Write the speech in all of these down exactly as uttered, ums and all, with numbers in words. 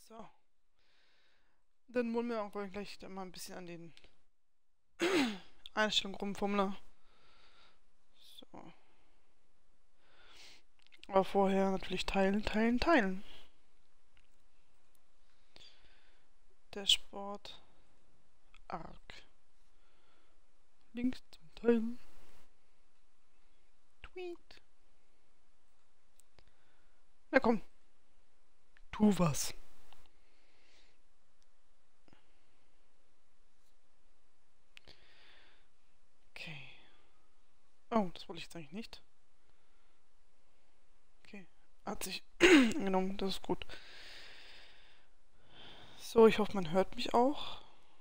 So. Dann wollen wir auch gleich mal ein bisschen an den Einstellungen rumfummeln. So. Aber vorher natürlich teilen, teilen, teilen. Dashboard. Arc. Links zum Teilen. Tweet. Na komm. Tu was. Okay. Oh, das wollte ich jetzt eigentlich nicht. Okay. Hat sich angenommen, das ist gut. So, ich hoffe, man hört mich auch.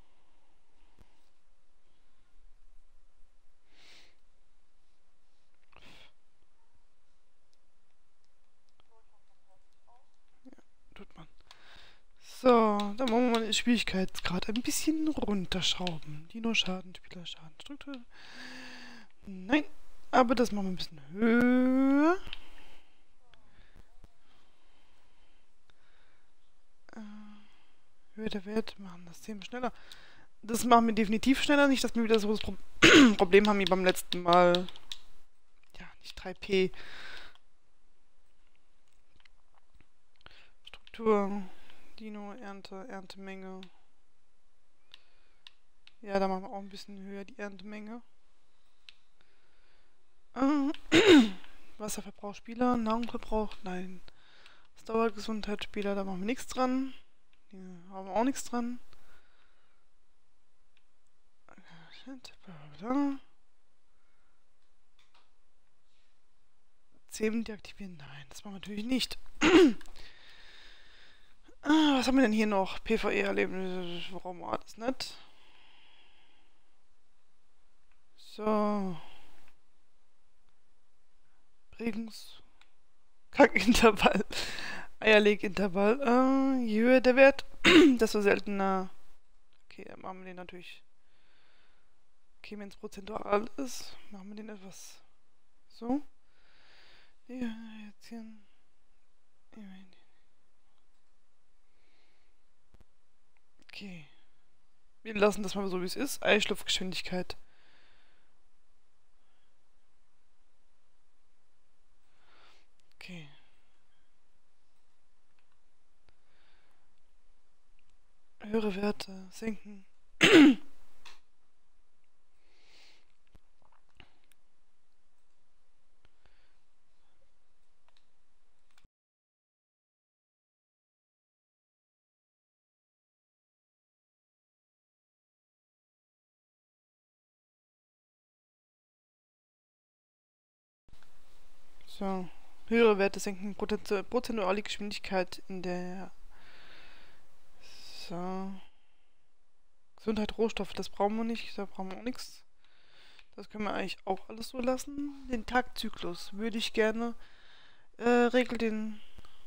Ja, tut man. So, dann wollen wir mal den Schwierigkeitsgrad ein bisschen runterschrauben. Dino-Schaden, Spielerschaden, Struktur. Nein, aber das machen wir ein bisschen höher. Höhe der Wert, machen das Thema schneller. Das machen wir definitiv schneller, nicht, dass wir wieder so das Pro Problem haben wie beim letzten Mal. Ja, nicht drei P. Struktur, Dino, Ernte, Erntemenge. Ja, da machen wir auch ein bisschen höher die Erntemenge. Wasserverbrauch Spieler, Nahrungsverbrauch, nein. Ausdauergesundheit Spieler, da machen wir nichts dran. Hier haben wir auch nichts dran. Zähmen deaktivieren, nein, das machen wir natürlich nicht. Ah, was haben wir denn hier noch? PvE-Erlebnis, warum war das nicht? So. Regens. Kackintervall. Eierlegintervall. Äh, je höher der Wert, desto seltener. Okay, dann machen wir den natürlich. Okay, wenn es prozentual ist, machen wir den etwas so. Ja, jetzt hier. Okay. Wir lassen das mal so, wie es ist. Eischlupfgeschwindigkeit. Okay. Höhere Werte senken. So. Höhere Werte senken prozentuale Geschwindigkeit in der. So. Gesundheit, Rohstoffe, das brauchen wir nicht. Da brauchen wir auch nichts. Das können wir eigentlich auch alles so lassen. Den Tagzyklus würde ich gerne. Äh, regel den.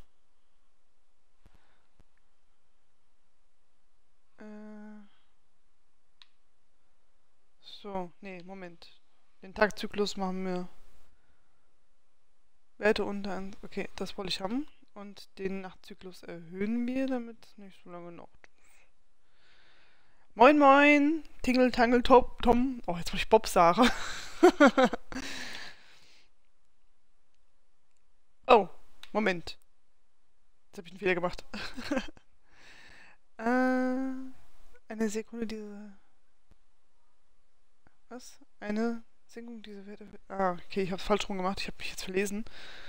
Äh. So, nee, Moment. Den Tagzyklus machen wir. Werte unter. Okay, das wollte ich haben. Und den Nachtzyklus erhöhen wir, damit es nicht so lange dauert. Moin Moin! Tingle, Tangle, Top, Tom. Oh, jetzt muss ich Bob sagen. Oh, Moment. Jetzt habe ich einen Fehler gemacht. äh, eine Sekunde, diese. Was? Eine Senkung dieser Werte. Ah, okay, ich habe es falsch rum gemacht. Ich habe mich jetzt verlesen.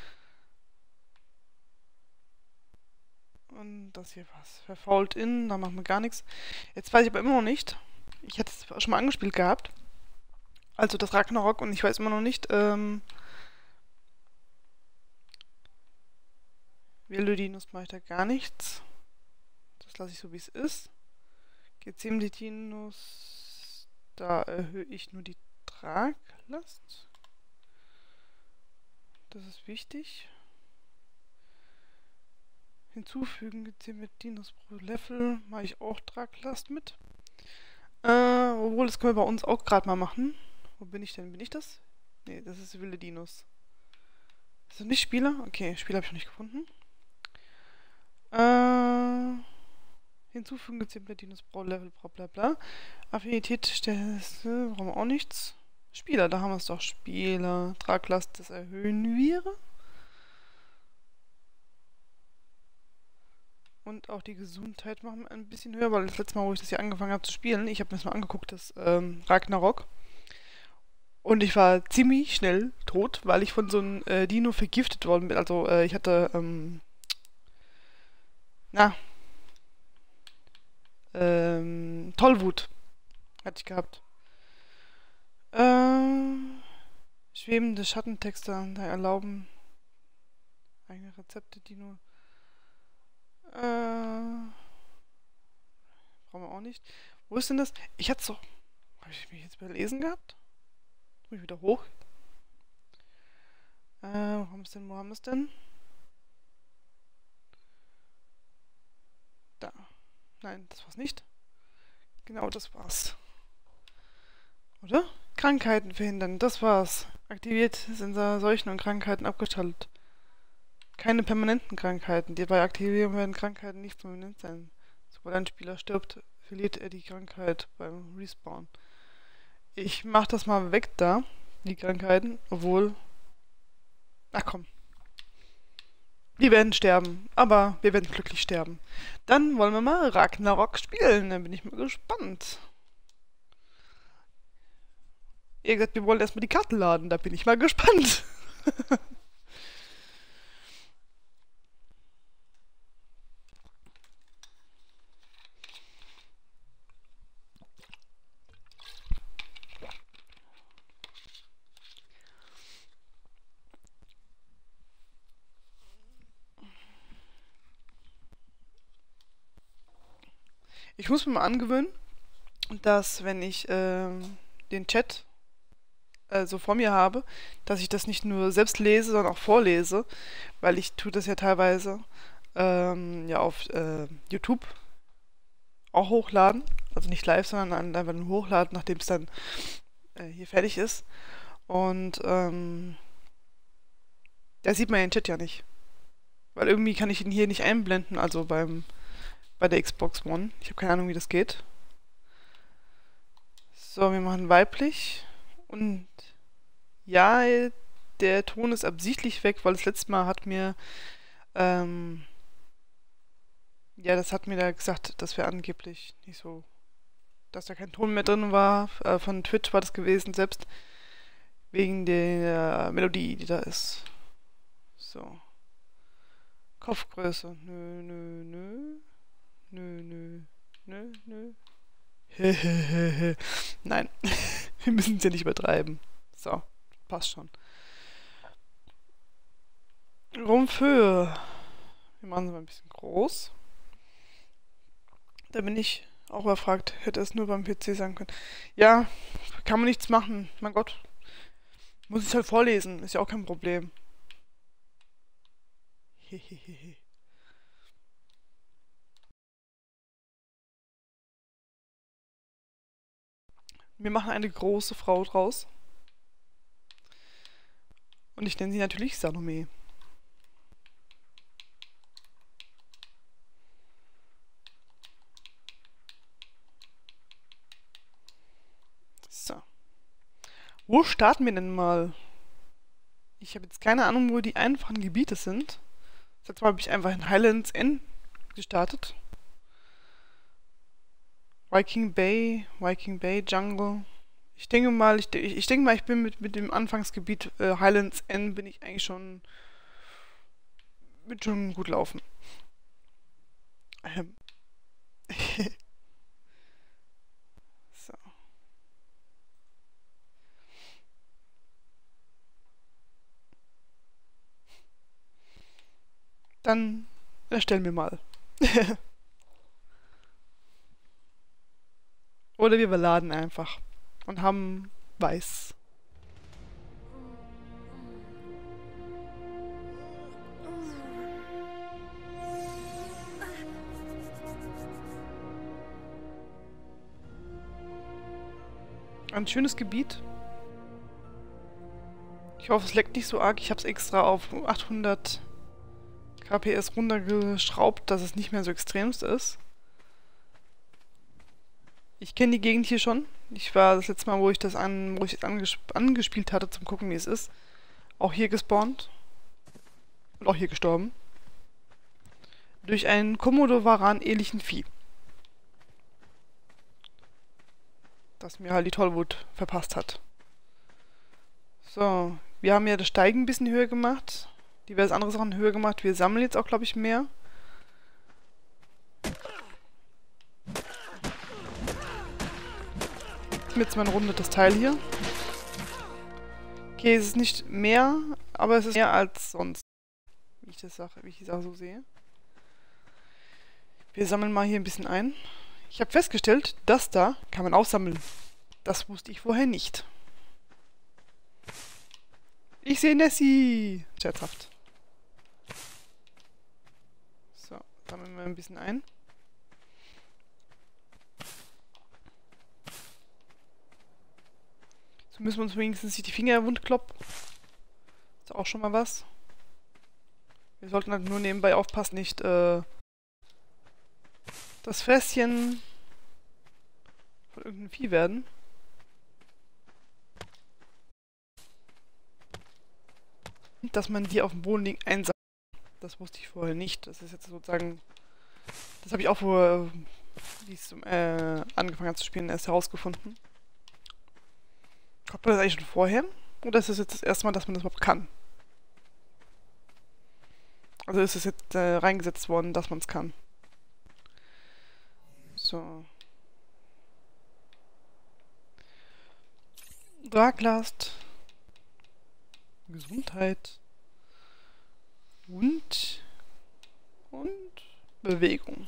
Und das hier was. Verfault in, da machen wir gar nichts. Jetzt weiß ich aber immer noch nicht. Ich hatte es schon mal angespielt gehabt. Also das Ragnarok und ich weiß immer noch nicht. Ähm. Velodinus mache ich da gar nichts. Das lasse ich so wie es ist. Gezemdinus. Da erhöhe ich nur die Traglast. Das ist wichtig. Hinzufügen Gezemdinus pro Level. Mache ich auch Traglast mit. Äh, obwohl, das können wir bei uns auch gerade mal machen. Wo bin ich denn? Bin ich das? Ne, das ist Velodinus. Ist das nicht Spieler? Okay, Spieler habe ich noch nicht gefunden. Äh, Hinzufügen, gezielt Dinos Brawl Level, bla bla bla. Affinität, Stelle, brauchen wir auch nichts. Spieler, da haben wir es doch. Spieler, Traglast, das erhöhen wir. Und auch die Gesundheit machen wir ein bisschen höher, weil das letzte Mal, wo ich das hier angefangen habe zu spielen, ich habe mir das mal angeguckt, das ähm, Ragnarok. Und ich war ziemlich schnell tot, weil ich von so einem äh, Dino vergiftet worden bin. Also äh, ich hatte, ähm, na, ähm, Tollwut hatte ich gehabt. Ähm, schwebende Schattentexte da erlauben eigene Rezepte, Dino. Äh, brauchen wir auch nicht. Wo ist denn das? Ich hatte es doch. Habe ich mich jetzt überlesen gehabt? Muss ich wieder hoch? Äh, wo haben wir es denn? Wo haben wir es denn? Da. Nein, das war's nicht. Genau, das war's. Oder? Krankheiten verhindern, das war's. Aktiviert Sensor Seuchen und Krankheiten abgeschaltet. Keine permanenten Krankheiten. Die bei Aktivierung werden Krankheiten nicht permanent sein. Sobald ein Spieler stirbt, verliert er die Krankheit beim Respawn. Ich mach das mal weg da, die Krankheiten, obwohl... Ach komm. Wir werden sterben, aber wir werden glücklich sterben. Dann wollen wir mal Ragnarok spielen, dann bin ich mal gespannt. Ihr gesagt, wir wollen erstmal die Karte laden, da bin ich mal gespannt. Ich muss mir mal angewöhnen, dass wenn ich ähm, den Chat äh, so vor mir habe, dass ich das nicht nur selbst lese, sondern auch vorlese, weil ich tue das ja teilweise ähm, ja auf äh, YouTube auch hochladen, also nicht live, sondern einfach nur hochladen, nachdem es dann äh, hier fertig ist. Und ähm, da sieht man den Chat ja nicht, weil irgendwie kann ich ihn hier nicht einblenden, also beim bei der Xbox One. Ich habe keine Ahnung, wie das geht. So, wir machen weiblich. Und ja, der Ton ist absichtlich weg, weil das letzte Mal hat mir, ähm, ja, das hat mir da gesagt, dass wir angeblich nicht so, dass da kein Ton mehr drin war. Äh, von Twitch war das gewesen, selbst wegen der Melodie, die da ist. So. Kopfgröße. Nö, nö, nö. Nö, nö, nö, nö. Hehehehe. Nein, wir müssen es ja nicht übertreiben. So, passt schon. Rumpfhöhe. Wir machen es mal ein bisschen groß. Da bin ich auch überfragt. Hätte es nur beim P C sagen können. Ja, kann man nichts machen. Mein Gott. Muss ich halt vorlesen. Ist ja auch kein Problem. Hehehehe. Wir machen eine große Frau draus. Und ich nenne sie natürlich Salome. So. Wo starten wir denn mal? Ich habe jetzt keine Ahnung, wo die einfachen Gebiete sind. Das letzte Mal habe ich einfach in Highlands End gestartet. Viking Bay, Viking Bay Jungle. Ich denke mal, ich, ich, ich denke mal, ich bin mit, mit dem Anfangsgebiet äh, Highlands End bin ich eigentlich schon, bin schon gut laufen. Ähm. So. Dann erstellen wir mal. Oder wir überladen einfach und haben weiß. Ein schönes Gebiet. Ich hoffe, es leckt nicht so arg. Ich habe es extra auf achthundert K P S runtergeschraubt, dass es nicht mehr so extremst ist. Ich kenne die Gegend hier schon. Ich war das letzte Mal, wo ich das an, wo ich das anges angespielt hatte, zum gucken, wie es ist. Auch hier gespawnt. Und auch hier gestorben. Durch einen Komodo-Varan-ähnlichen Vieh. Das mir halt die Tollwut verpasst hat. So, wir haben ja das Steigen ein bisschen höher gemacht. Diverse andere Sachen höher gemacht. Wir sammeln jetzt auch, glaube ich, mehr. Jetzt mal eine Runde das Teil hier. Okay, es ist nicht mehr, aber es ist mehr als sonst. Wie ich das sage, wie ich die Sache so sehe. Wir sammeln mal hier ein bisschen ein. Ich habe festgestellt, das da kann man auch sammeln. Das wusste ich vorher nicht. Ich sehe Nessie! Scherzhaft. So, sammeln wir ein bisschen ein. So müssen wir uns wenigstens die Finger wund kloppen. Ist auch schon mal was. Wir sollten halt nur nebenbei aufpassen, nicht äh, das Fässchen von irgendeinem Vieh werden. Dass man die auf dem Boden liegen einsammelt. Das wusste ich vorher nicht. Das ist jetzt sozusagen... Das habe ich auch vorher, wie ich äh, angefangen habe zu spielen, erst herausgefunden. Konnte man das eigentlich schon vorher? Oder ist das jetzt das erste Mal, dass man das überhaupt kann? Also ist es jetzt äh, reingesetzt worden, dass man es kann. So. Draglast. Gesundheit. Und... Und... Bewegung.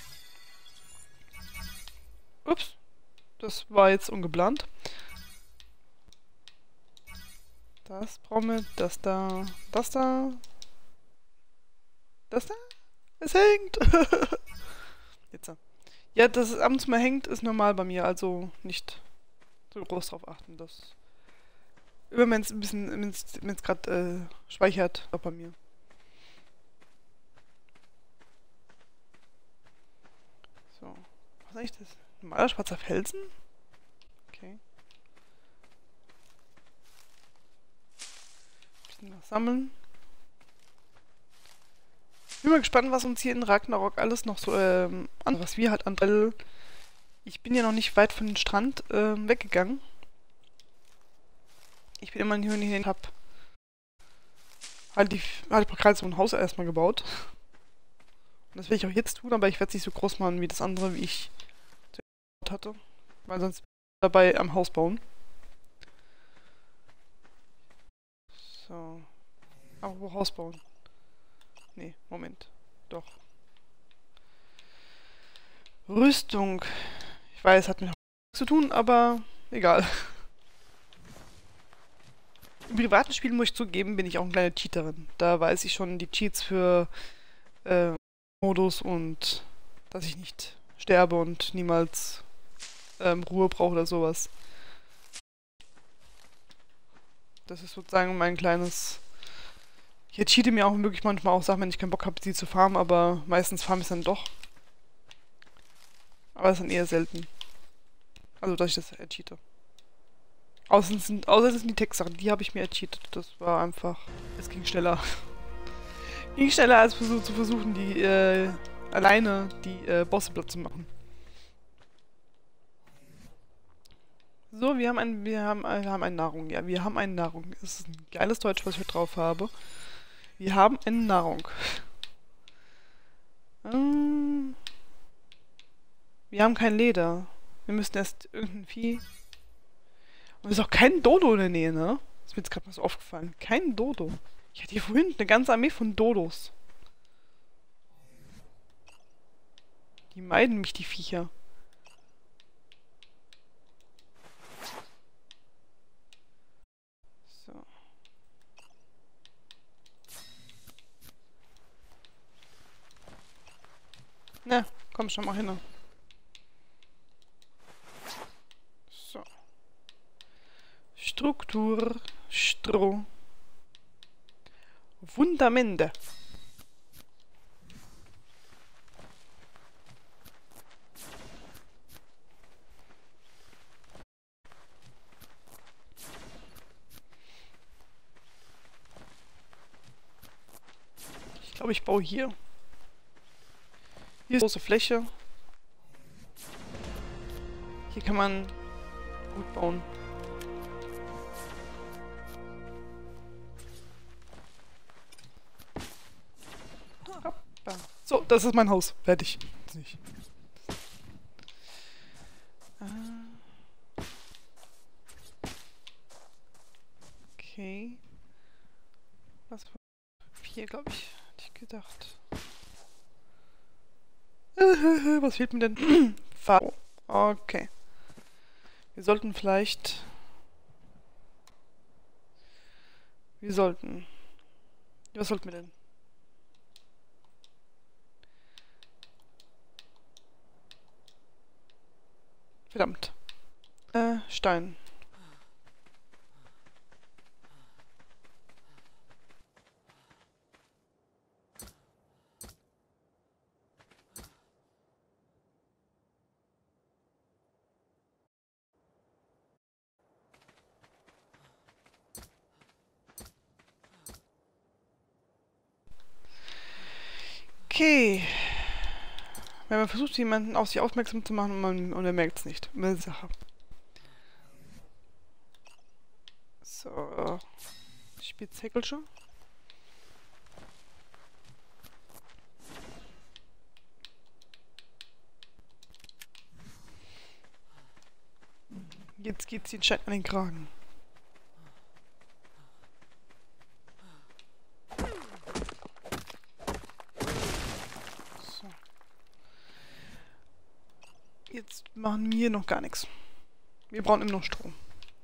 Ups. Das war jetzt ungeplant. Das brauchen wir. Das da. Das da. Das da. Es hängt. Jetzt. Ja, dass es abends mal hängt, ist normal bei mir. Also nicht so groß drauf achten. Das... Immer wenn es ein bisschen, wenn es gerade äh, speichert, auch bei mir. So. Was ist eigentlich das? Normaler schwarzer Felsen? Okay. Bisschen was sammeln. Ich bin mal gespannt, was uns hier in Ragnarok alles noch so, ähm, an, was wir halt an. Ich bin ja noch nicht weit von dem Strand ähm, weggegangen. Ich bin immer hier und hin, hab halt die, halt gerade so ein Haus erstmal gebaut. Und das werde ich auch jetzt tun, aber ich werde es nicht so groß machen wie das andere, wie ich gebaut hatte. Weil sonst bin ich dabei am Haus bauen. So. Aber wo Haus bauen? Nee, Moment. Doch. Rüstung. Ich weiß, hat mit nichts zu tun, aber egal. Im privaten Spiel, muss ich zugeben, bin ich auch eine kleine Cheaterin. Da weiß ich schon die Cheats für äh, Modus und dass ich nicht sterbe und niemals ähm, Ruhe brauche oder sowas. Das ist sozusagen mein kleines... Ich cheate mir auch wirklich manchmal auch Sachen, wenn ich keinen Bock habe, sie zu farmen, aber meistens farme ich es dann doch. Aber das ist dann eher selten. Also, dass ich das ercheate. Außer es sind, außer es sind die Textsachen, die habe ich mir ercheatet. Das war einfach... Es ging schneller. ging schneller, als versuch, zu versuchen, die, äh, alleine die, äh, Bosse platt zu machen. So, wir haben ein, wir haben, wir haben eine Nahrung. Ja, wir haben eine Nahrung. Das ist ein geiles Deutsch, was ich heute drauf habe. Wir haben eine Nahrung. Ähm, wir haben kein Leder. Wir müssen erst irgendein Vieh... Und es ist auch kein Dodo in der Nähe, ne? Ist mir jetzt gerade mal so aufgefallen. Kein Dodo. Ich hatte hier vorhin eine ganze Armee von Dodos. Die meiden mich, die Viecher. So. Na, komm schon mal hin. So. Struktur, Stroh. Fundamente. glaube, ich baue hier. Hier ist eine große Fläche. Hier kann man gut bauen. Hoppa. So, das ist mein Haus. Fertig. Nicht. Okay. Was war vier, glaube ich. Hätte ich gedacht. Was fehlt mir denn? Farbe. Okay. Wir sollten vielleicht... Wir sollten... Was sollten wir denn? Verdammt. Äh, Stein. Okay. Wenn man versucht, jemanden auf sich aufmerksam zu machen und, man, und er merkt es nicht. Eine Sache. So. Spitzhäckelsche. Jetzt geht's den Schein an den Kragen. So. Jetzt machen wir noch gar nichts. Wir brauchen immer noch Strom.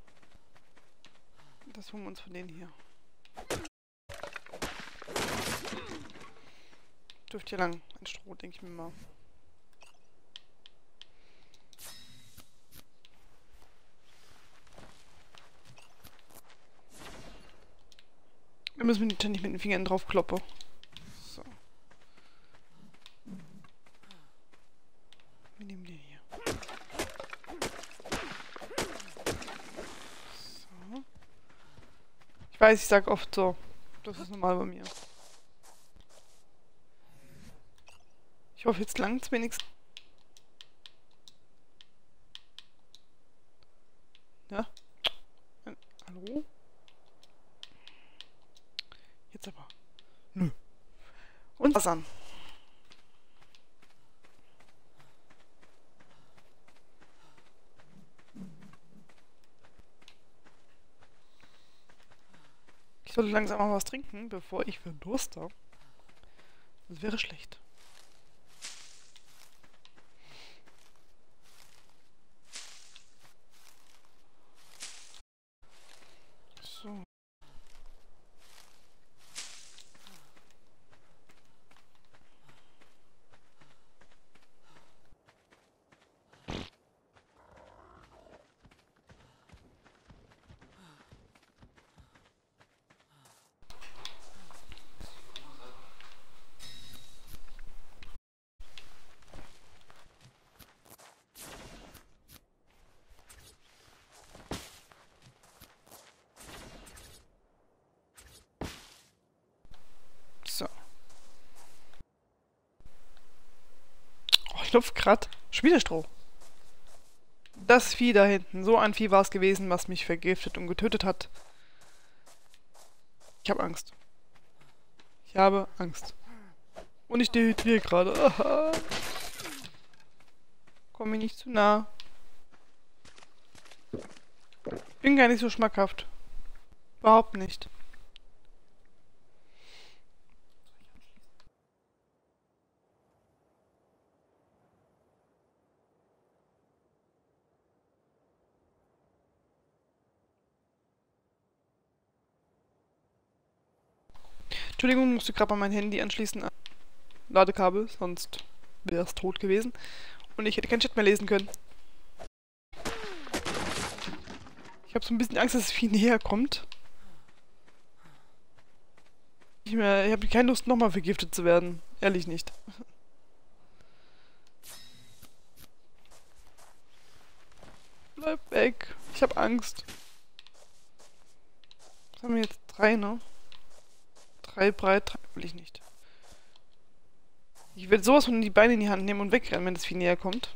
Das holen wir uns von denen hier. Dürfte hier lang ein Stroh, denke ich mir mal. Wir müssen nicht mit den Fingern drauf kloppen. So. Wir nehmen den hier. So. Ich weiß, ich sag oft so. Das ist normal bei mir. Ich hoffe, jetzt langt's wenigstens. Ja? Hallo? Jetzt aber. Nö. Und was an? Ich sollte langsam mal was trinken, bevor ich verdurste. Das wäre schlecht. So. So. Oh, ich lupf grad. Schon wieder Stroh. Das Vieh da hinten. So ein Vieh war es gewesen, was mich vergiftet und getötet hat. Ich habe Angst. Ich habe Angst. Und ich dehydriere gerade. Aha. Komm mir nicht zu nah. Bin gar nicht so schmackhaft. Überhaupt nicht. Entschuldigung, musste gerade mal mein Handy anschließen an Ladekabel, sonst wäre es tot gewesen. Und ich hätte keinen Chat mehr lesen können. Ich habe so ein bisschen Angst, dass es viel näher kommt. Ich, ich habe keine Lust, nochmal vergiftet zu werden. Ehrlich nicht. Bleib weg. Ich habe Angst. Was haben wir jetzt? Drei, ne? Drei breit, drei will ich nicht. Ich werde sowas von die Beine in die Hand nehmen und wegrennen, wenn das Vieh näher kommt.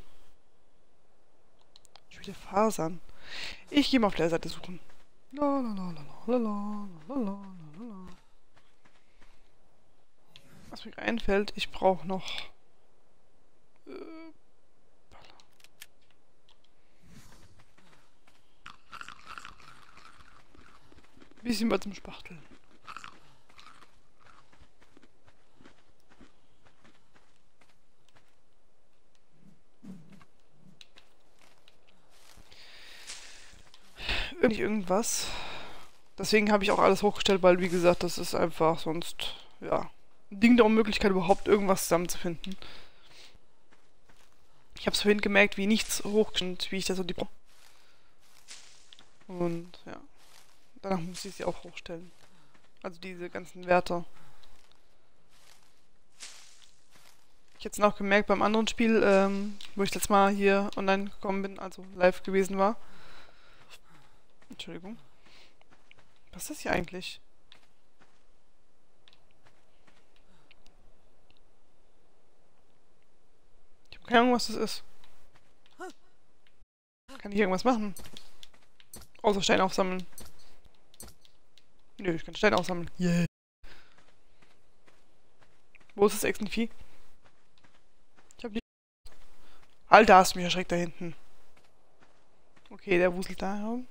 Schon wieder Fasern. Ich gehe mal auf der Seite suchen. La, la, la, la, la, la, la, la, la, la. Was mir einfällt, ich brauche noch... Äh, bisschen mal zum Spachteln. Nicht irgendwas. Deswegen habe ich auch alles hochgestellt, weil, wie gesagt, das ist einfach sonst, ja, ein Ding der Unmöglichkeit, überhaupt irgendwas zusammenzufinden. Ich habe es vorhin gemerkt, wie nichts hochgestellt, wie ich das so die... Und, ja. Danach muss ich sie auch hochstellen. Also diese ganzen Werte. Ich hätte es auch gemerkt beim anderen Spiel, ähm, wo ich letztes Mal hier online gekommen bin, also live gewesen war. Entschuldigung. Was ist das hier eigentlich? Ich habe keine Ahnung, was das ist. Kann ich irgendwas machen? Außer Stein aufsammeln. Nö, ich kann Stein aufsammeln. Yeah. Wo ist das Echsenvieh? Ich hab nicht... Alter, hast du mich erschreckt da hinten. Okay, der wuselt da herum.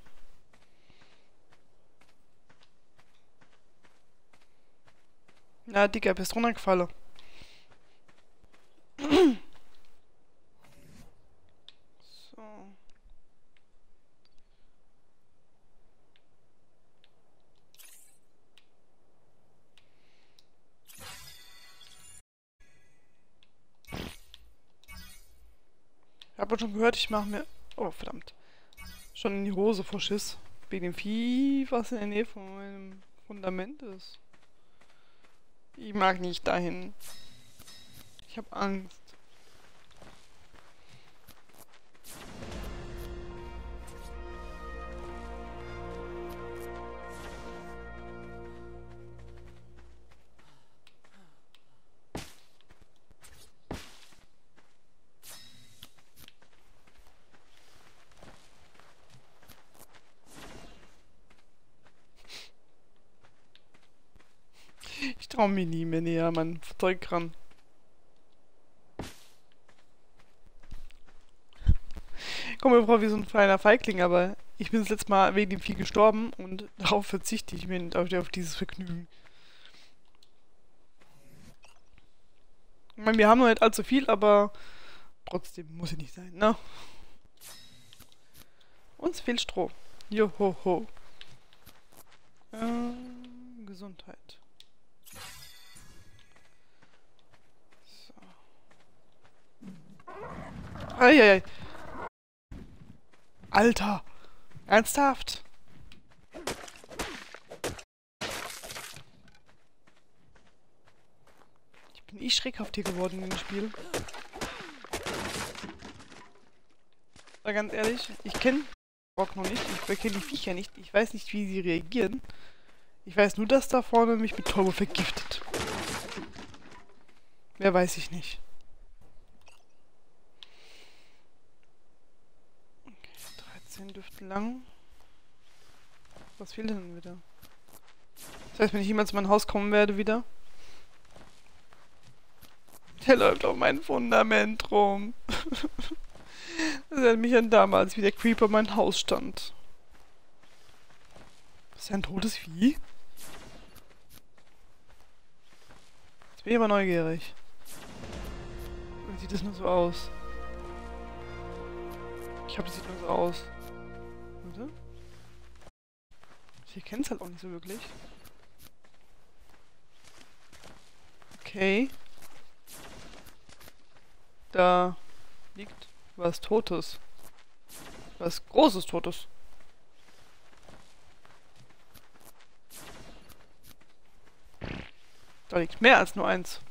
Na, Digga, bist runtergefallen. So. Ich hab schon gehört, ich mache mir... Oh, verdammt. Schon in die Hose vor Schiss. Wegen dem Vieh, was in der Nähe von meinem Fundament ist. Ich mag nicht dahin. Ich hab Angst. Ich trau mich nie mehr näher an mein Zeug ran. Komm mir vor wie so ein kleiner Feigling, aber ich bin das letzte Mal wegen dem Vieh gestorben und darauf verzichte ich mir auf, auf dieses Vergnügen. Ich meine, wir haben noch nicht allzu viel, aber trotzdem muss es nicht sein, ne? Uns fehlt Stroh. Johoho. Äh, Gesundheit. Eieiei. Alter. Ernsthaft? Ich bin eh schreckhaft hier geworden in dem Spiel. Aber ganz ehrlich, ich kenne Bock noch nicht. Ich kenne die Viecher nicht. Ich weiß nicht, wie sie reagieren. Ich weiß nur, dass da vorne mich mit Turbo vergiftet. Mehr weiß ich nicht. Düften lang. Was fehlt denn wieder? Das heißt, wenn ich jemals in mein Haus kommen werde wieder. Der läuft auf mein Fundament rum. Das erinnert mich an damals, wie der Creeper mein Haus stand. Das ist ja ein totes Vieh? Jetzt bin ich aber neugierig. Oder sieht das nur so aus? Ich glaube, das sieht nur so aus. Warte. Ich kenne es halt auch nicht so wirklich. Okay. Da liegt was Totes. Was Großes Totes. Da liegt mehr als nur eins.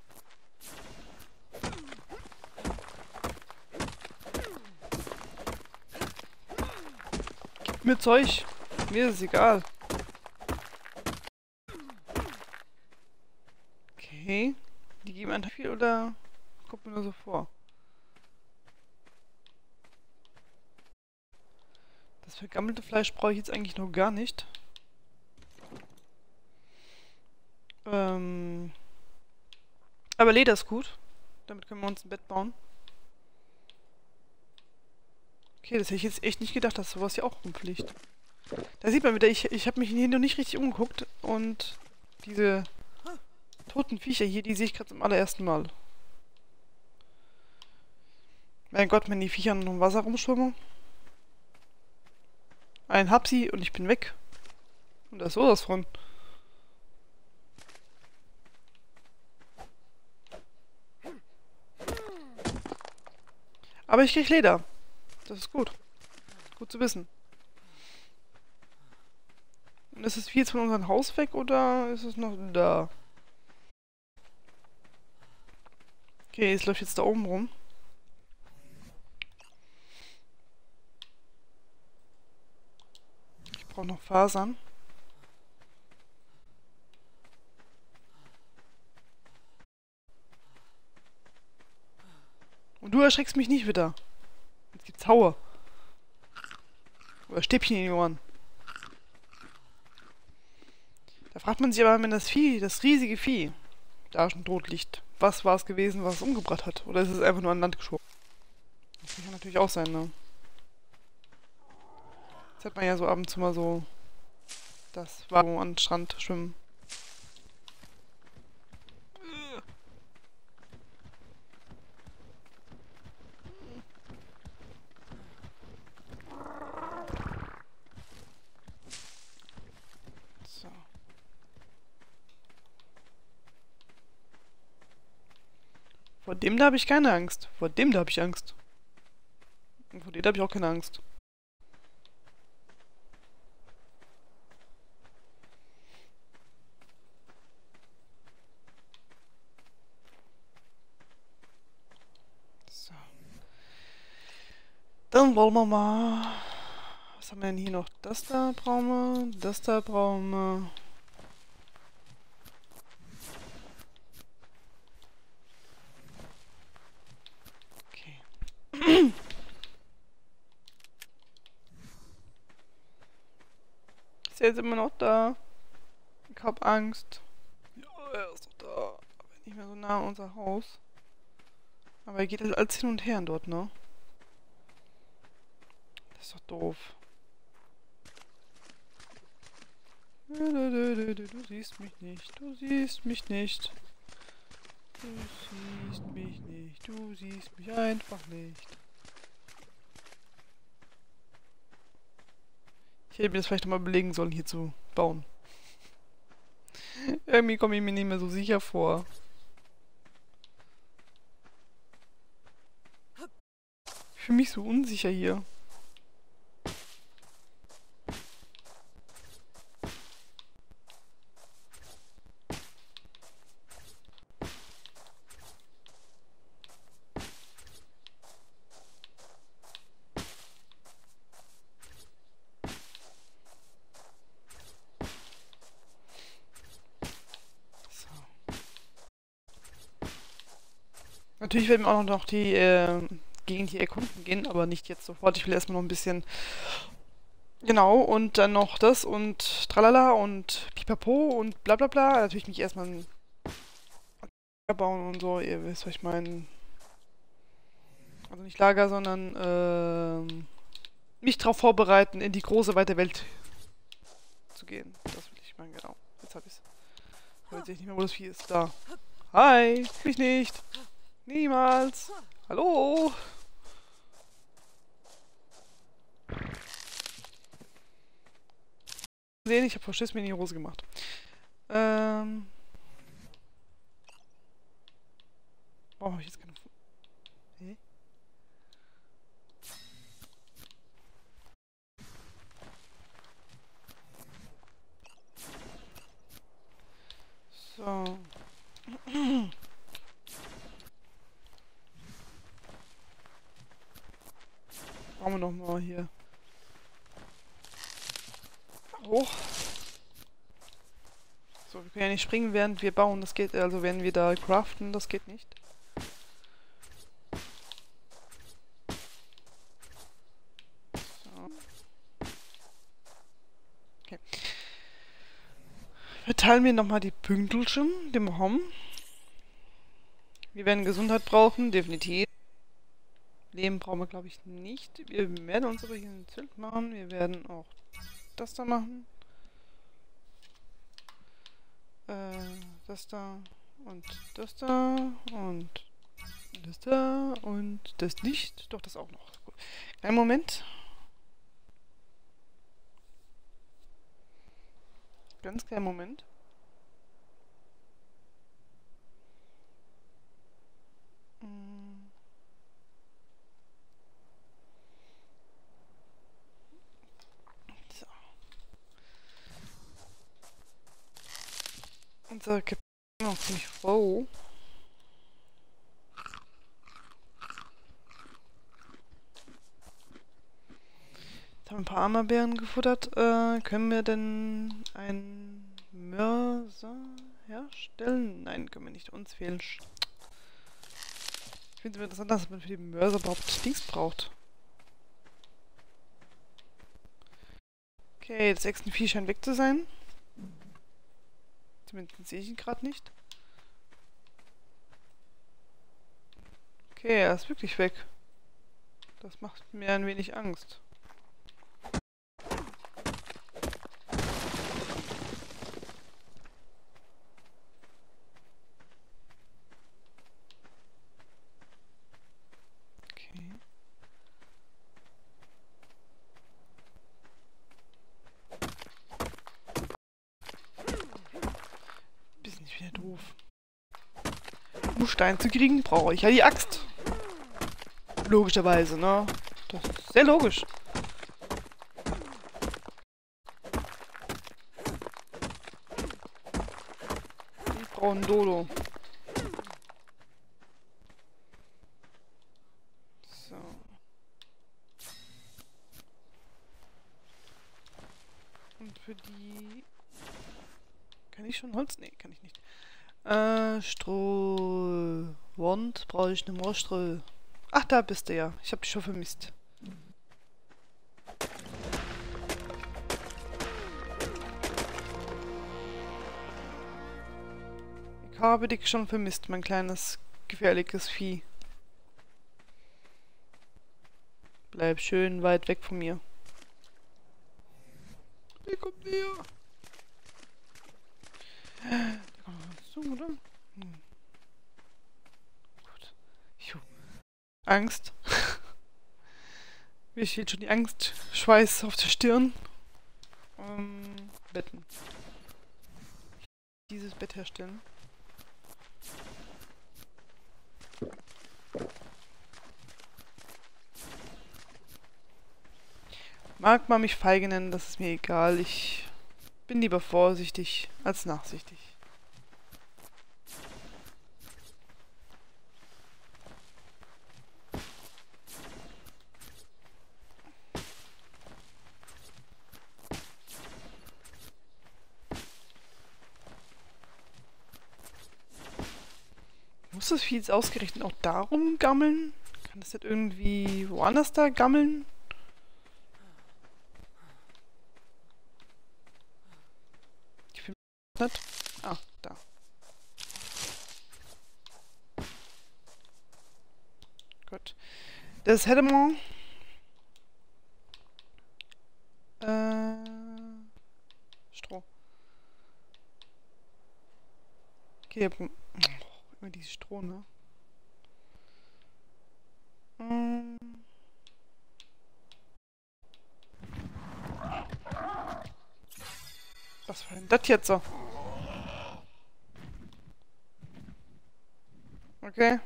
Gib mir Zeug. Mir ist es egal. Okay. Die geben ein viel oder kommt mir nur so vor? Das vergammelte Fleisch brauche ich jetzt eigentlich noch gar nicht. Ähm, aber Leder ist gut. Damit können wir uns ein Bett bauen. Okay, das hätte ich jetzt echt nicht gedacht, dass sowas hier auch rumfliegt. Da sieht man wieder, ich, ich habe mich hier noch nicht richtig umgeguckt und diese toten Viecher hier, die sehe ich gerade zum allerersten Mal. Mein Gott, wenn die Viecher noch im Wasser rumschwimmen. Ein hab sie und ich bin weg. Und da ist sowas von. Aber ich krieg Leder. Das ist gut. Gut zu wissen. Und ist das Vieh jetzt von unserem Haus weg oder ist es noch da? Okay, es läuft jetzt da oben rum. Ich brauche noch Fasern. Und du erschreckst mich nicht wieder. Jetzt gibt's Haue. Oder Stäbchen in die Ohren. Da fragt man sich aber, wenn das Vieh, das riesige Vieh, da schon tot liegt, was war es gewesen, was es umgebracht hat? Oder ist es einfach nur an Land geschoben? Das kann natürlich auch sein, ne? Jetzt hat man ja so ab und zu mal so das Warum an den Strand schwimmen. So. Vor dem da habe ich keine Angst. Vor dem da habe ich Angst. Und vor dem da habe ich auch keine Angst. So. Dann wollen wir mal... Was haben wir denn hier noch? Das da brauchen wir. Das da brauchen wir. Okay. Ist er jetzt immer noch da? Ich hab Angst. Ja, er ist doch da. Aber nicht mehr so nah an unser Haus. Aber er geht halt alles hin und her dort, ne? Das ist doch doof. Du siehst mich nicht. Du siehst mich nicht. Du siehst mich nicht. Du siehst mich einfach nicht. Ich hätte mir das vielleicht nochmal belegen sollen, hier zu bauen. Irgendwie komme ich mir nicht mehr so sicher vor. Ich fühle mich so unsicher hier. Natürlich werden wir auch noch die äh, Gegend hier erkunden gehen, aber nicht jetzt sofort. Ich will erstmal noch ein bisschen... Genau, und dann noch das und tralala und pipapo und bla bla bla. Natürlich mich erstmal ein Lager bauen und so, ihr wisst, was ich meine. Also nicht Lager, sondern ähm, mich darauf vorbereiten, in die große, weite Welt zu gehen. Das will ich meinen, genau. Jetzt hab ich's. Jetzt sehe ich nicht mehr, wo das Vieh ist. Da. Hi, mich nicht. Niemals. Hallo. Sehen, ich habe vor Schiss mir in die Hose gemacht. Ähm. Warum habe ich jetzt keine... Hä? So. Brauchen wir noch mal hier. Hoch. So, Wir können ja nicht springen, während wir bauen. Das geht, also wenn wir da craften, das geht nicht. So. Okay. Verteilen wir nochmal die Pünktchen, die wir haben. Wir werden Gesundheit brauchen, definitiv. Leben brauchen wir, glaube ich, nicht. Wir werden uns aber hier ein Zelt machen. Wir werden auch das da machen. Äh, das da und das da und das da und das nicht. Doch, das auch noch. Gut. Einen Moment. Ganz kleinen Moment. Mm. So. Unser Gepäck ist noch ziemlich voll. Jetzt haben wir ein paar Armerbeeren gefuttert. Äh, können wir denn einen Mörser herstellen? Nein, können wir nicht. Uns fehlen. Sch ich finde es interessant, dass man für die Mörser überhaupt Dings braucht. Okay, das sechste Vieh scheint weg zu sein. Zumindest sehe ich ihn gerade nicht. Okay, er ist wirklich weg. Das macht mir ein wenig Angst. Okay. Bisschen wieder doof. Um Stein zu kriegen, brauche ich ja die Axt. Logischerweise, ne? Das ist sehr logisch. Ich brauche einen Dodo. So. Und für die... Kann ich schon Holz? Nee, kann ich nicht. Äh, Stroh... Wand brauche ich eine Stroh. Ach, da bist du ja. Ich habe dich schon vermisst. Ich habe dich schon vermisst, mein kleines, gefährliches Vieh. Bleib schön weit weg von mir. Der kommt näher. Der kommt auf uns zu, oder? Hm. Gut. Juh. Angst. Mir steht schon die Angst. Schweiß auf der Stirn. Ähm, Betten. Dieses Bett herstellen. Mag man mich feige nennen, das ist mir egal. Ich bin lieber vorsichtig als nachsichtig. Muss das Vieh jetzt ausgerechnet auch darum gammeln? Kann das nicht irgendwie woanders da gammeln? Ich finde nicht. Ah, da. Gut. Das hätte man. Äh. Stroh. Okay, oh, immer dieses Stroh, ne? Mm. Was war denn das jetzt so? Okay.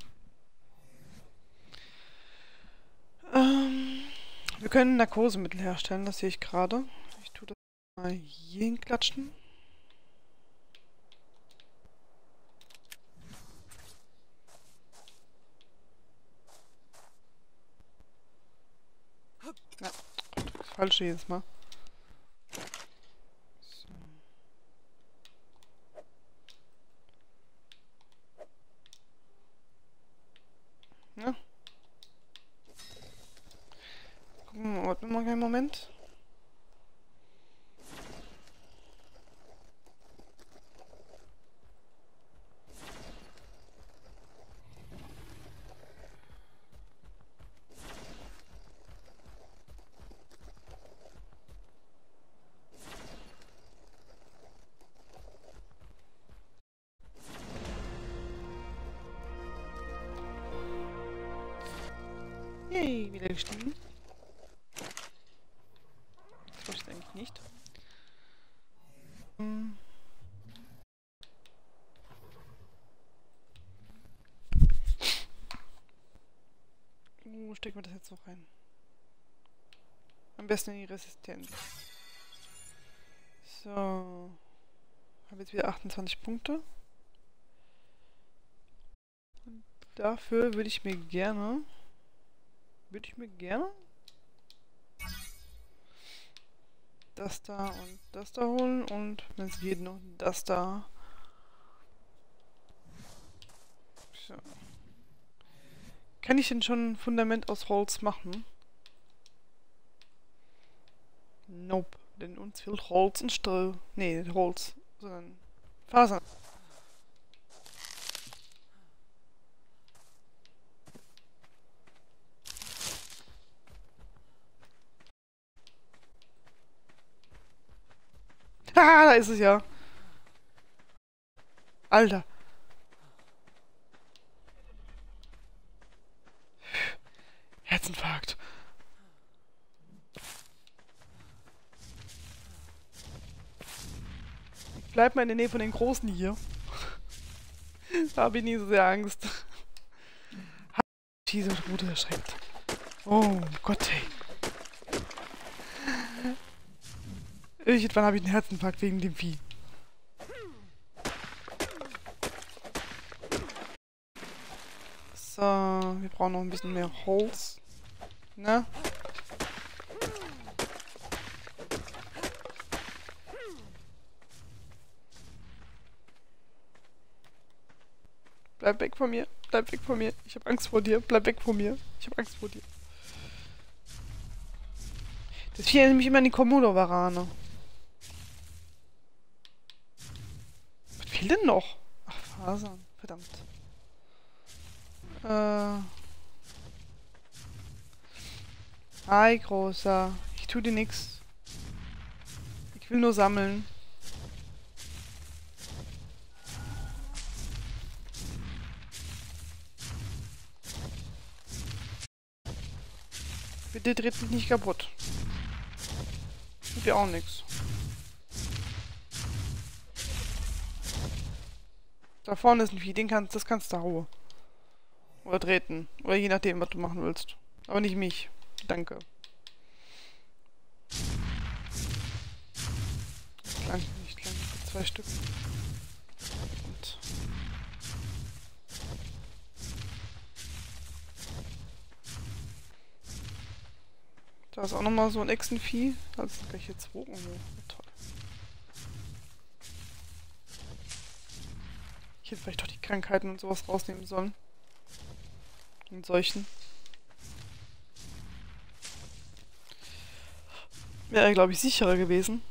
Ähm, wir können Narkosemittel herstellen, das sehe ich gerade. Ich tue das mal hier hinklatschen. Ja, das Falsche jedes Mal. So. warte mal einen Moment. Yay, wieder gestiegen. Das wollte ich eigentlich nicht. Hm. Wo stecken wir das jetzt noch rein? Am besten in die Resistenz. So. Habe jetzt wieder achtundzwanzig Punkte. Und dafür würde ich mir gerne... Würde ich mir gerne... das da und das da holen und wenn es geht noch das da. So. Kann ich denn schon ein Fundament aus Holz machen? Nope. Denn uns fehlt Holz und Stroh. Nee, nicht Holz, sondern Fasern. Ah, da ist es ja. Alter. Herzinfarkt. Ich bleib mal in der Nähe von den Großen hier. Da habe ich nie so sehr Angst. Diese Route erschreckt. Oh Gott, ey. Irgendwann habe ich einen Herzinfarkt wegen dem Vieh. So, wir brauchen noch ein bisschen mehr Holz. Ne? Bleib weg von mir. Bleib weg von mir. Ich habe Angst vor dir. Bleib weg von mir. Ich habe Angst vor dir. Das Vieh erinnert mich immer an die Komodo-Warane. Was fehlt denn noch? Ach, Fasern. Verdammt. Äh. Hi, Großer. Ich tu dir nix. Ich will nur sammeln. Bitte dreht mich nicht kaputt. Tut dir auch nix. Da vorne ist ein Vieh, den kannst, das kannst du hauen. Oder treten. Oder je nachdem, was du machen willst. Aber nicht mich. Danke. Lang, nicht lang. Zwei Stück. Und da ist auch nochmal so ein Echsenvieh. Das sind gleich jetzt zwei. Oh, toll. Ich hätte vielleicht doch die Krankheiten und sowas rausnehmen sollen. Und solchen. Wäre, glaube ich, sicherer gewesen.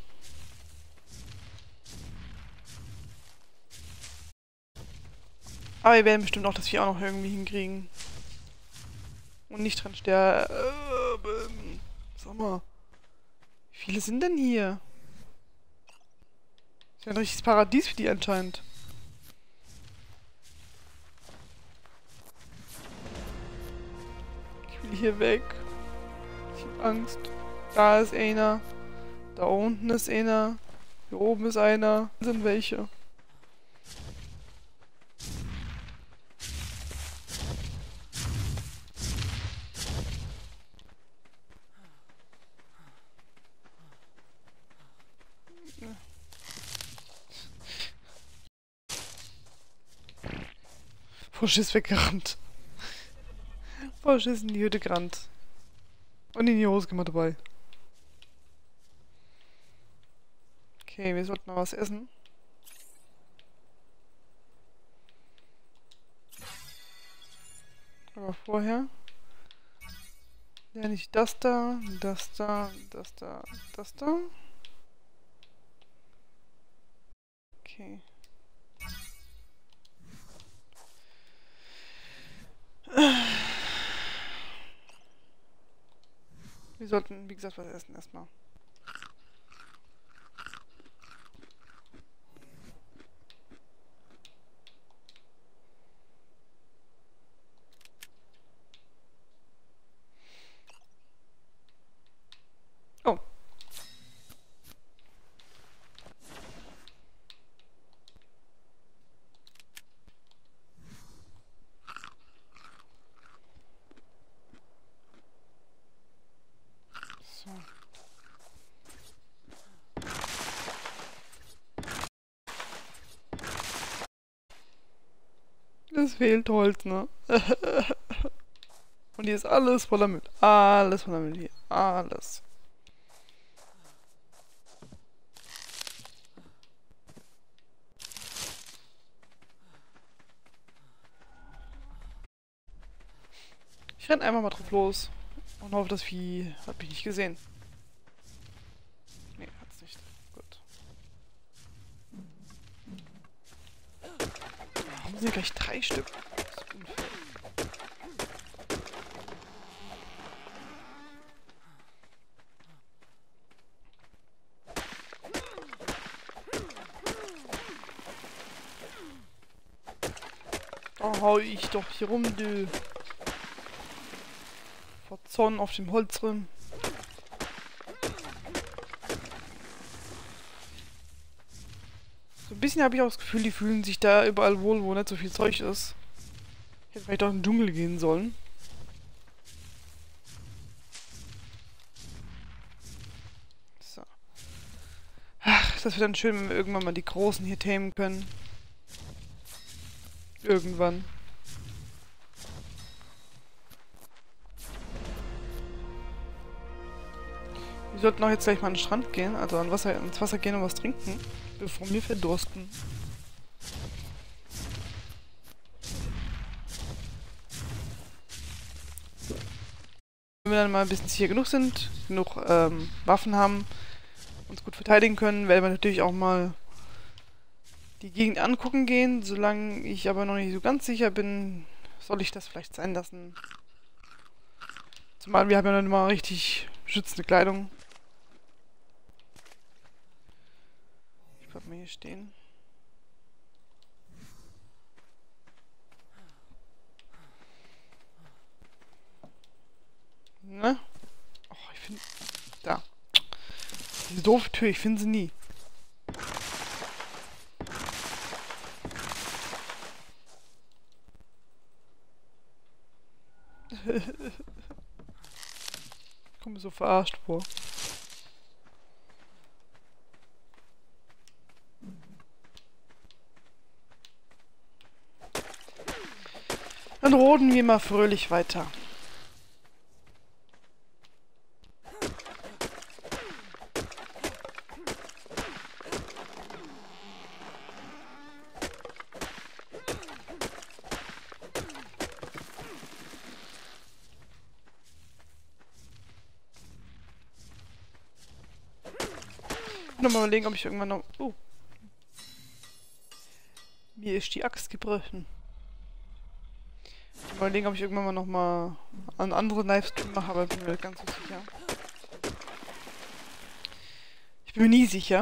Aber wir werden bestimmt auch das Vieh auch noch irgendwie hinkriegen. Und nicht dran sterben. Sag mal. Wie viele sind denn hier? Das ist ja ein richtiges Paradies für die anscheinend. Ich will hier weg. Ich hab Angst. Da ist einer. Da unten ist einer. Hier oben ist einer. Da sind welche. Frosch ist weggerannt. Frosch ist in die Hütte gerannt. Und in die Hose gemacht dabei. Okay, wir sollten noch was essen. Aber vorher Ja, nicht das da, das da, das da, das da. Okay. Wir sollten, wie gesagt, was essen erstmal. Oh. So. Es fehlt Holz, ne? Und hier ist alles voller Müll. Alles voller Müll hier. Alles. Ich renn einfach mal drauf los. Und hoffe, das Vieh hat mich nicht gesehen. Nee, hat's nicht. Gut. Warum sind gleich drei Stück? Das ist unfair. Oh, hau ich doch hier rum, du. Verzorn auf dem Holzrim. So ein bisschen habe ich auch das Gefühl, die fühlen sich da überall wohl, wo nicht so viel Zeug ist. Ich hätte vielleicht auch in den Dschungel gehen sollen. So. Ach, das wird dann schön, wenn wir irgendwann mal die Großen hier tamen können. Irgendwann. Wir sollten auch jetzt gleich mal an den Strand gehen, also an Wasser, ins Wasser gehen und was trinken, bevor wir verdursten. Wenn wir dann mal ein bisschen sicher genug sind, genug ähm, Waffen haben, uns gut verteidigen können, werden wir natürlich auch mal die Gegend angucken gehen. Solange ich aber noch nicht so ganz sicher bin, soll ich das vielleicht sein lassen. Zumal wir haben ja noch nicht mal richtig schützende Kleidung. Ich bleib mal hier stehen. Ne? Oh, ich finde... Da. Diese doofe Tür, ich finde sie nie. Ich komme mir so verarscht vor. Dann roden wir mal fröhlich weiter. Nochmal überlegen, ob ich irgendwann noch... Oh. Mir ist die Axt gebrochen. Mal überlegen, ob ich irgendwann mal noch mal einen anderen Livestream mache, aber bin mir nicht ganz so sicher. Ich bin mir nie sicher.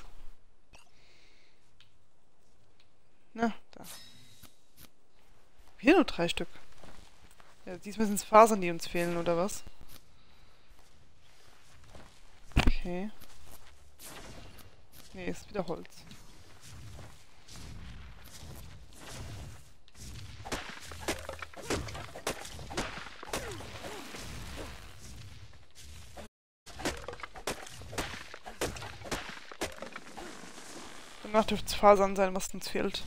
Na, da. Hier nur drei Stück. Ja, diesmal sind es Fasern, die uns fehlen, oder was? Okay. Nee, ist wieder Holz. Danach dürfte es Fasern sein, was uns fehlt.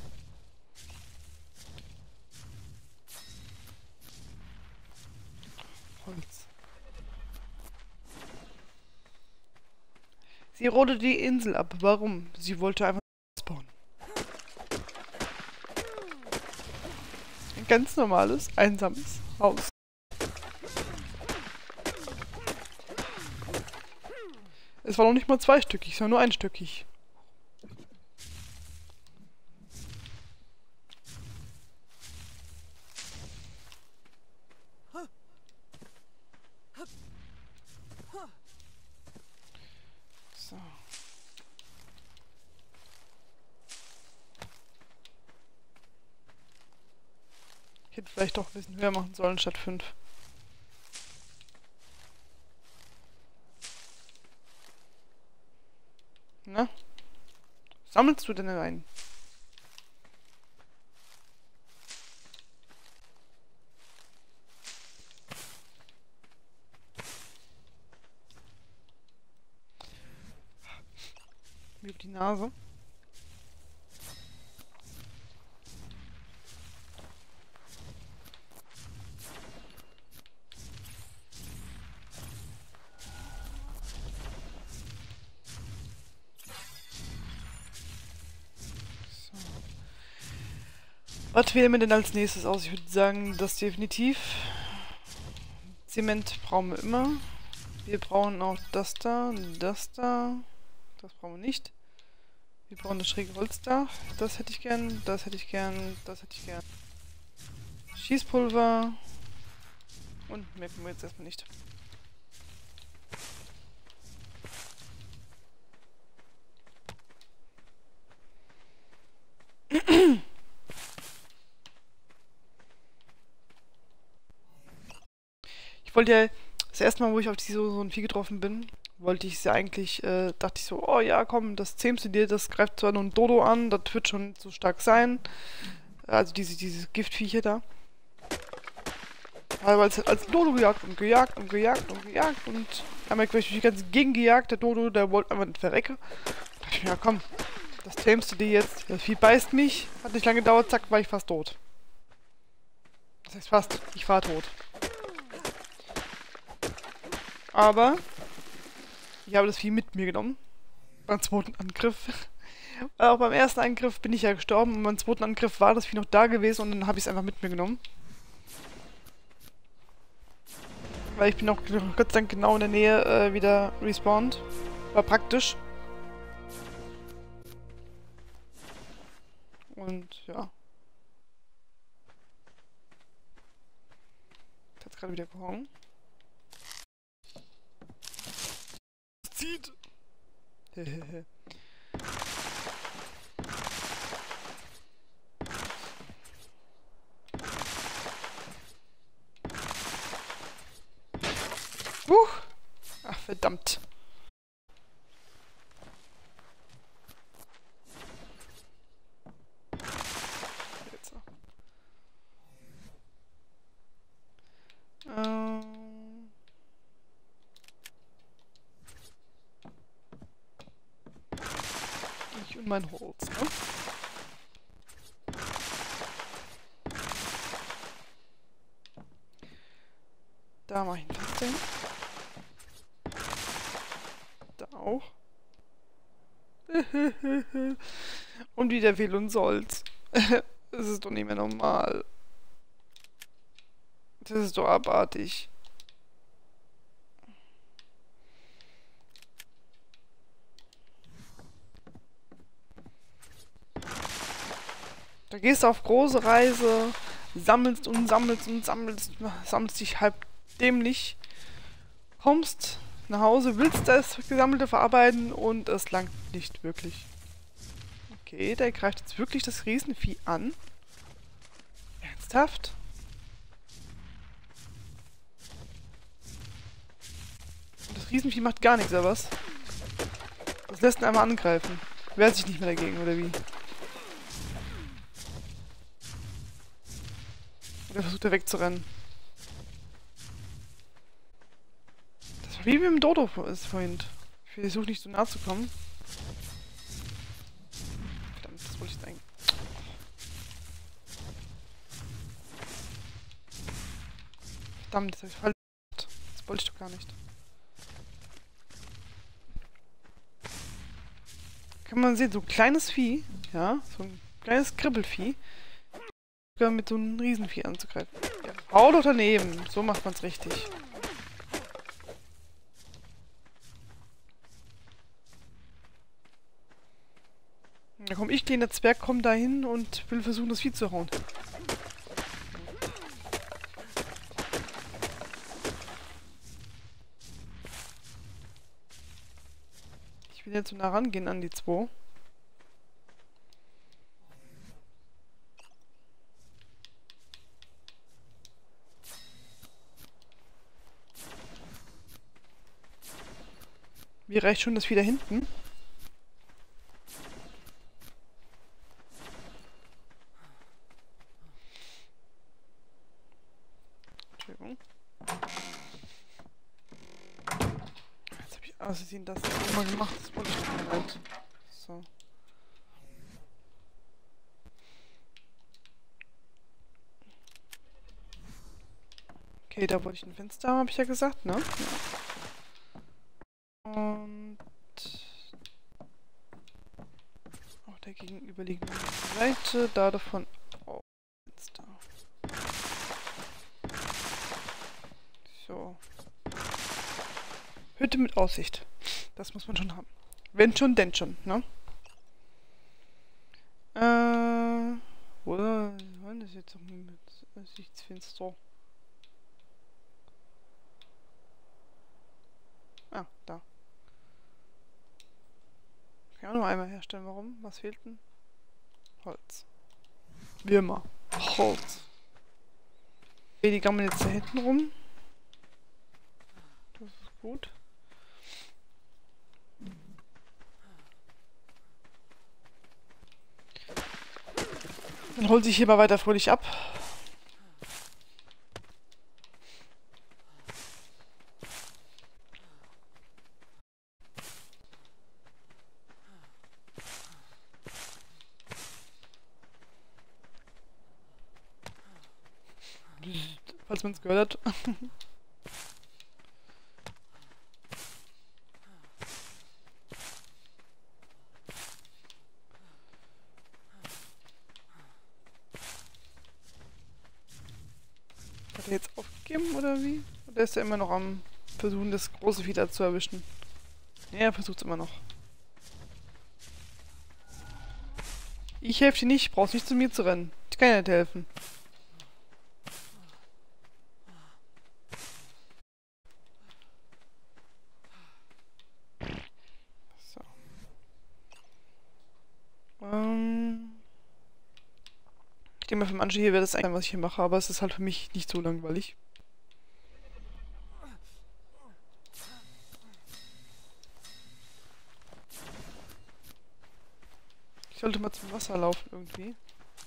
Holz. Sie rodet die Insel ab. Warum? Sie wollte einfach ausbauen. Ein ganz normales, einsames Haus. Es war noch nicht mal zweistöckig, sondern nur einstöckig. So. Ich hätte vielleicht doch ein bisschen höher machen sollen statt fünf. Na? Sammelst du denn ein? Wie über die Nase. Was wählen wir denn als nächstes aus? Ich würde sagen, das definitiv. Zement brauchen wir immer. Wir brauchen auch das da, das da. Das brauchen wir nicht. Wir brauchen das schräge Holzdach. Das hätte ich gern, das hätte ich gern, das hätte ich gern. Schießpulver. Und merken wir jetzt erstmal nicht. Ich wollte ja, das erste Mal, wo ich auf die, so, so ein Vieh getroffen bin, wollte ich es ja eigentlich, äh, dachte ich so, oh ja, komm, das zähmst du dir, das greift zwar nur ein Dodo an, das wird schon nicht so stark sein. Also diese, diese Giftviecher da. Aber als, als Dodo gejagt und gejagt und gejagt und gejagt und haben wir gleich die ganze Gegend gejagt, der Dodo, der wollte einfach nicht verrecken. Da dachte ich mir, ja komm, das zähmst du dir jetzt. Das Vieh beißt mich, hat nicht lange gedauert, zack, war ich fast tot. Das heißt fast, ich war tot. Aber ich habe das Vieh mit mir genommen. Beim zweiten Angriff. Weil auch beim ersten Angriff bin ich ja gestorben und beim zweiten Angriff war das Vieh noch da gewesen und dann habe ich es einfach mit mir genommen. Weil ich bin auch Gott sei Dank genau in der Nähe äh, wieder respawned. War praktisch. Und ja. Das hat gerade wieder gehauen. Zieht! Hehehe. Huch! Ach, verdammt. Jetzt so. Ähm. Ich und mein Holz, ne? Da mache ich ein Fenster hin. Da auch. Und wieder viel und Holz. Das ist doch nicht mehr normal. Das ist doch abartig. Da gehst du auf große Reise, sammelst und sammelst und sammelst, sammelst dich halb dämlich, kommst nach Hause, willst das Gesammelte verarbeiten und es langt nicht wirklich. Okay, der greift jetzt wirklich das Riesenvieh an. Ernsthaft? Und das Riesenvieh macht gar nichts, oder was? Das lässt ihn einmal angreifen. Wehrt sich nicht mehr dagegen, oder wie? Oder versucht er wegzurennen? Das war wie mit dem Dodo ist vorhin. Ich versuche nicht so nah zu kommen. Verdammt, das wollte ich jetzt eigentlich. Verdammt, das habe ich falsch gemacht. Das wollte ich doch gar nicht. Kann man sehen, so ein kleines Vieh, ja, so ein kleines Kribbelvieh, mit so einem Riesenvieh anzugreifen. Ja, hau doch daneben, so macht man's richtig. Da komm ich, kleiner Zwerg, komm da hin und will versuchen, das Vieh zu hauen. Ich will jetzt so nah rangehen an die zwei. Mir reicht schon das Vieh da hinten. Entschuldigung. Jetzt habe ich außerdem das mal gemacht. Das wollte ich nicht mehr halt. So. Okay, da wollte ich ein Fenster haben, habe ich ja gesagt, ne? Ja. Und auf der gegenüberliegenden Seite, da davon auch Fenster. So. Hütte mit Aussicht. Das muss man schon haben. Wenn schon, denn schon, ne? Äh. Wo war das jetzt mit Aussichtsfenster? Ah, da. Kann ich auch noch einmal herstellen. Warum? Was fehlt denn? Holz. Wie immer. Holz. Okay, die gammeln jetzt da hinten rum. Das ist gut. Dann holt sich hier mal weiter fröhlich ab. Falls man es gehört hat. Hat er jetzt aufgegeben oder wie? Oder ist er immer noch am Versuchen, das große Vieh da zu erwischen? Ja, er versucht es immer noch. Ich helfe dir nicht, brauchst nicht zu mir zu rennen. Ich kann dir nicht helfen. So. Ähm. Ich denke mal, für manche hier wäre das eigentlich, was ich hier mache, aber es ist halt für mich nicht so langweilig. Ich sollte mal zum Wasser laufen irgendwie.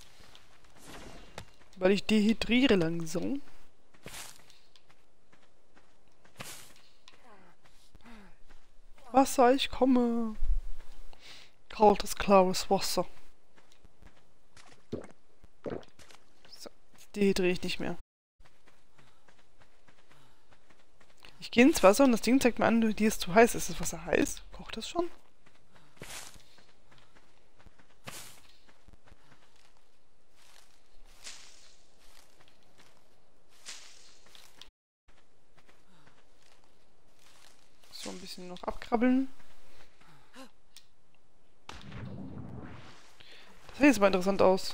Weil ich dehydriere langsam. Wasser, ich komme. Kaltes, klares Wasser. So, jetzt dehydriere ich nicht mehr. Ich gehe ins Wasser und das Ding zeigt mir an, dir ist zu heiß. Ist das Wasser heiß? Kocht das schon? So, ein bisschen noch abkrabbeln. Das sieht jetzt mal interessant aus.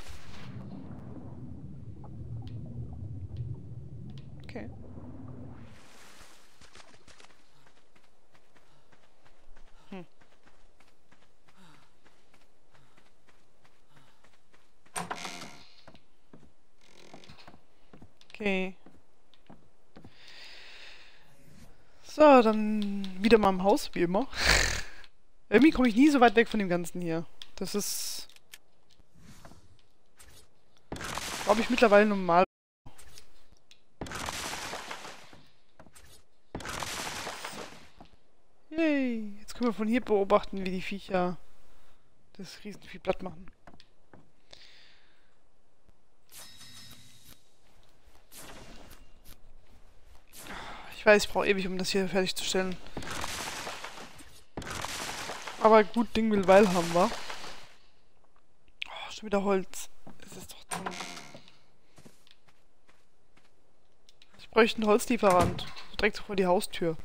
Okay. Hm. Okay. So, dann wieder mal im Haus, wie immer. Irgendwie komme ich nie so weit weg von dem Ganzen hier. Das ist, glaube ich, mittlerweile normal. Yay, jetzt können wir von hier beobachten, wie die Viecher das Riesenvieh platt machen. Ich weiß, ich brauche ewig, um das hier fertigzustellen. Aber gut, Ding will Weil haben, wa? Oh, schon wieder Holz. Das ist doch dumm. Ich bräuchte einen Holzlieferant. Direkt so vor die Haustür.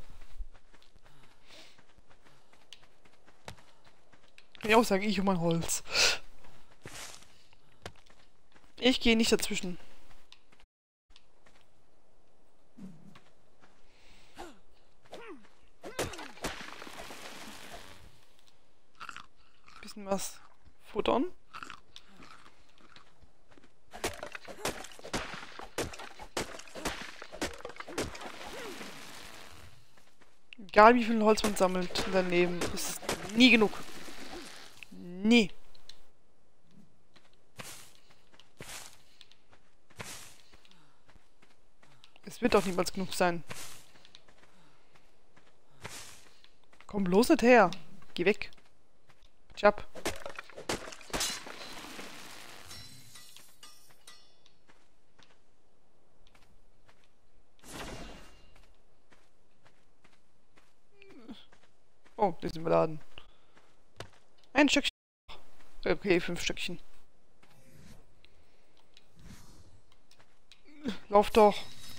Kann ich auch sagen, ich und mein Holz. Ich gehe nicht dazwischen. Bisschen was futtern. Egal wie viel Holz man sammelt in seinem Leben, ist nie genug. Nie. Es wird doch niemals genug sein. Komm bloß nicht her. Geh weg. Tschap. Oh, die sind beladen. Ein Stückchen. Okay, fünf Stückchen. Lauf doch.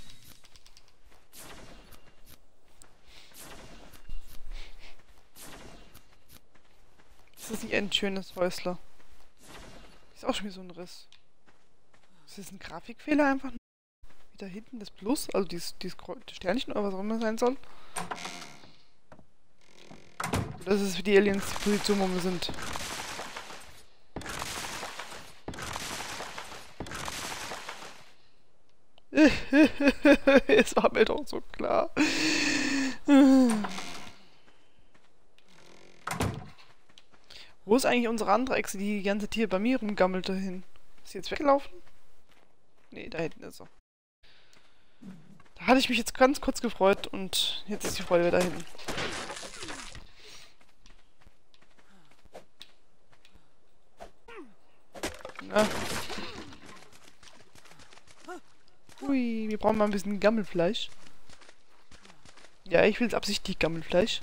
Ist das nicht ein schönes Häusler? Ist auch schon wieder so ein Riss. Ist das ein Grafikfehler einfach? Wieder hinten das Plus? Also dieses, dieses Sternchen oder was auch immer sein soll? Das ist für die Aliens die Position, wo wir sind. Es war mir doch so klar. Wo ist eigentlich unsere andere Echse, die die ganze Zeit hier bei mir rumgammelte hin? Ist sie jetzt weggelaufen? Nee, da hinten ist sie. Da hatte ich mich jetzt ganz kurz gefreut und jetzt ist die Freude wieder hin. Na. Ui, wir brauchen mal ein bisschen Gammelfleisch. Ja, ich will es absichtlich Gammelfleisch.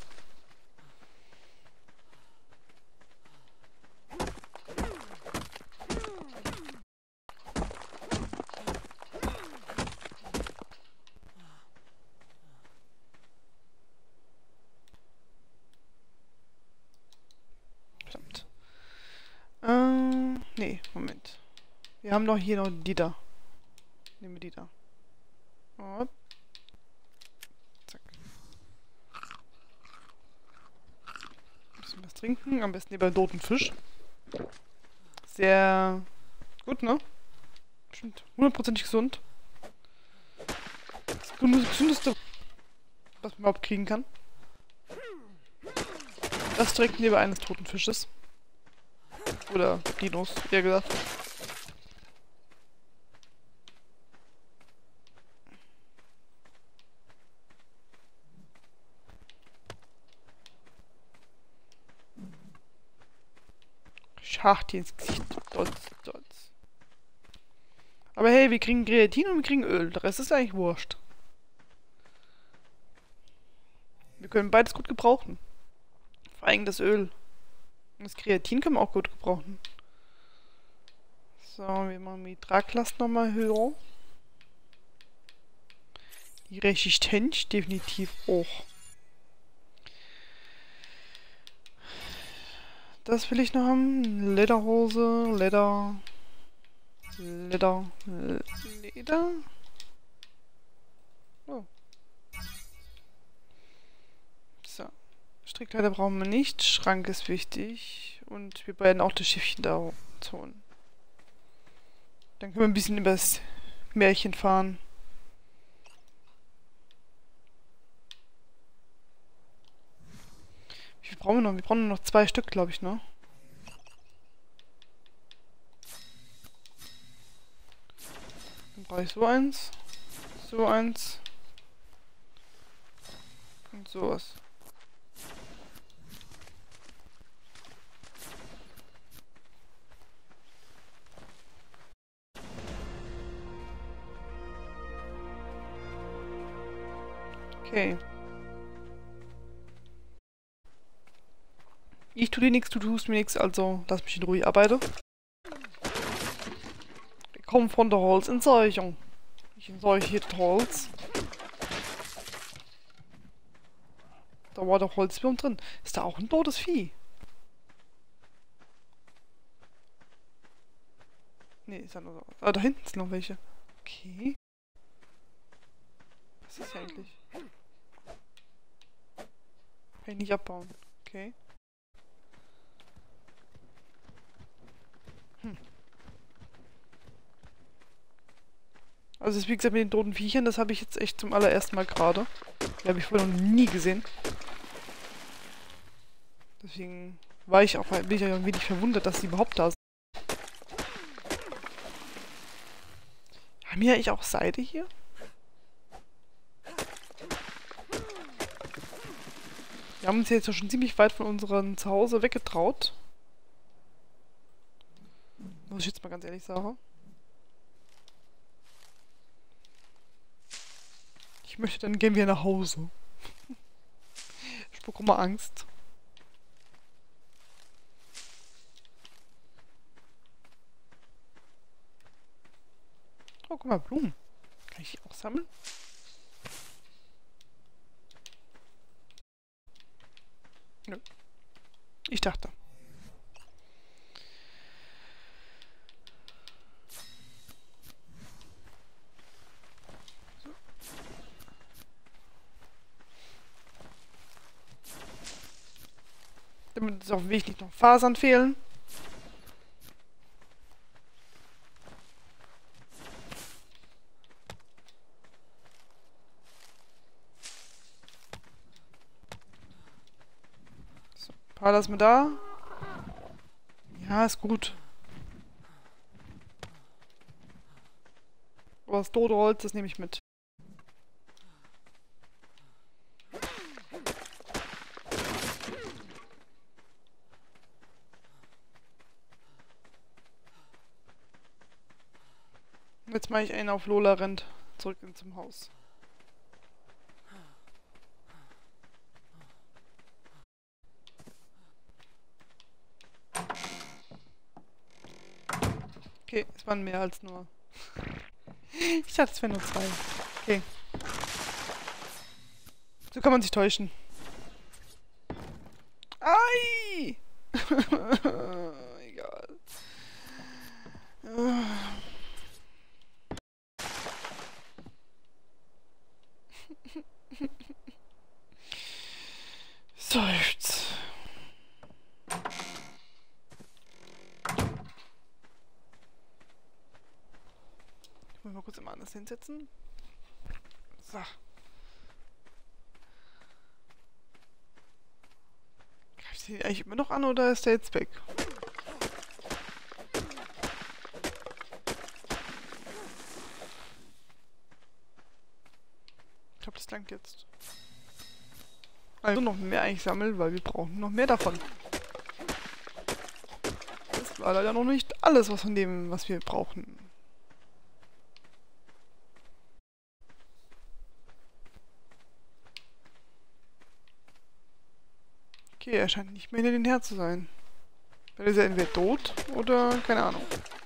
Verdammt. Ähm, nee, Moment. Wir haben doch hier noch die da. Nehmen wir die da. Und zack. Ein bisschen was trinken, am besten lieber toten Fisch. Sehr gut, ne? Bestimmt hundertprozentig gesund. Das gesundeste, was man überhaupt kriegen kann. Das direkt neben eines toten Fisches. Oder Dinos, eher gesagt. Schacht hier ins Gesicht. Dotz, dotz. Aber hey, wir kriegen Kreatin und wir kriegen Öl. Der Rest ist eigentlich wurscht. Wir können beides gut gebrauchen. Vor allem das Öl. Und das Kreatin können wir auch gut gebrauchen. So, wir machen die Traglast nochmal höher. Die Resistenz definitiv auch. Das will ich noch haben. Lederhose, Leder. Leder. Leder. Oh. So. Strickleiter brauchen wir nicht. Schrank ist wichtig. Und wir werden auch das Schiffchen da holen. Dann können wir ein bisschen übers Märchen fahren. Wie viel brauchen wir noch? Wir brauchen nur noch zwei Stück, glaube ich, ne? Dann brauche ich so eins. So eins. Und sowas. Okay. Ich tu dir nichts, du tust mir nichts, also lass mich in Ruhe arbeiten. Wir kommen von der Holzentsorgung. Ich entsorge hier das Holz. Da war doch Holzwurm drin. Ist da auch ein totes Vieh? Nee, ist ja nur so. Ah, da hinten sind noch welche. Okay. Was ist hier eigentlich? Kann ich nicht abbauen. Okay. Hm. Also das, wie gesagt, mit den toten Viechern, das habe ich jetzt echt zum allerersten Mal gerade. Die habe ich vorher noch nie gesehen. Deswegen war ich auch, bin ich ja ein wenig verwundert, dass die überhaupt da sind. Haben wir eigentlich auch Seide hier? Wir haben uns jetzt schon ziemlich weit von unserem Zuhause weggetraut. Muss ich jetzt mal ganz ehrlich sagen. Ich möchte, dann gehen wir nach Hause. Ich bekomme Angst. Oh, guck mal, Blumen. Kann ich die auch sammeln? Nö. Ich dachte. So. Damit es auf dem Weg nicht noch Fasern fehlen. So, ein paar lassen wir da. Ja, ist gut. Aber das tote Holz, das nehme ich mit. Jetzt mache ich einen auf Lola rennt zurück in zum Haus. Okay, es waren mehr als nur. Ich dachte, es wären nur zwei. Okay. So kann man sich täuschen. Ei! Egal. Seufz. Ich muss mal kurz immer anders hinsetzen. So. Greift sie eigentlich immer noch an oder ist der jetzt weg? Ich glaube, das langt jetzt. Also noch mehr eigentlich sammeln, weil wir brauchen noch mehr davon. Das war leider noch nicht alles, was von dem, was wir brauchen. Okay, er scheint nicht mehr hinter den Her zu sein. Dann ist er entweder tot oder keine Ahnung.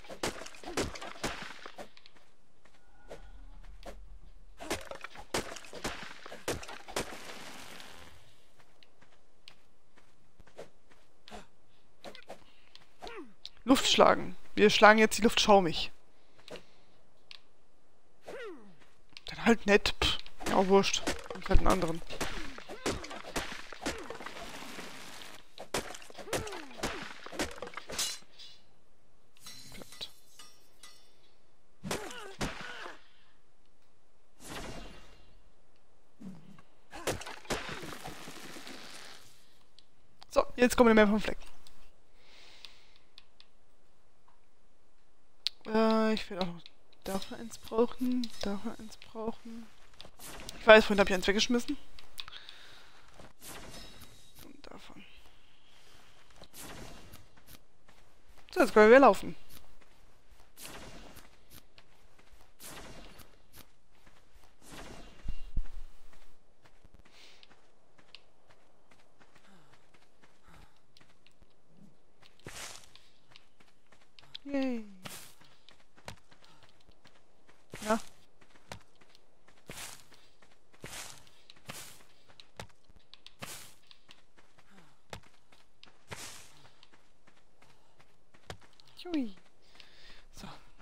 Luft schlagen. Wir schlagen jetzt die Luft schaumig. Dann halt nett. Pff. Ja, wurscht. Und halt einen anderen. Klappt. So, jetzt kommen wir mehr vom Fleck. Äh, ich will auch noch davon eins brauchen, davon eins brauchen. Ich weiß, vorhin habe ich eins weggeschmissen. Und davon. So, jetzt können wir laufen. Yay. Ja. Chui. So,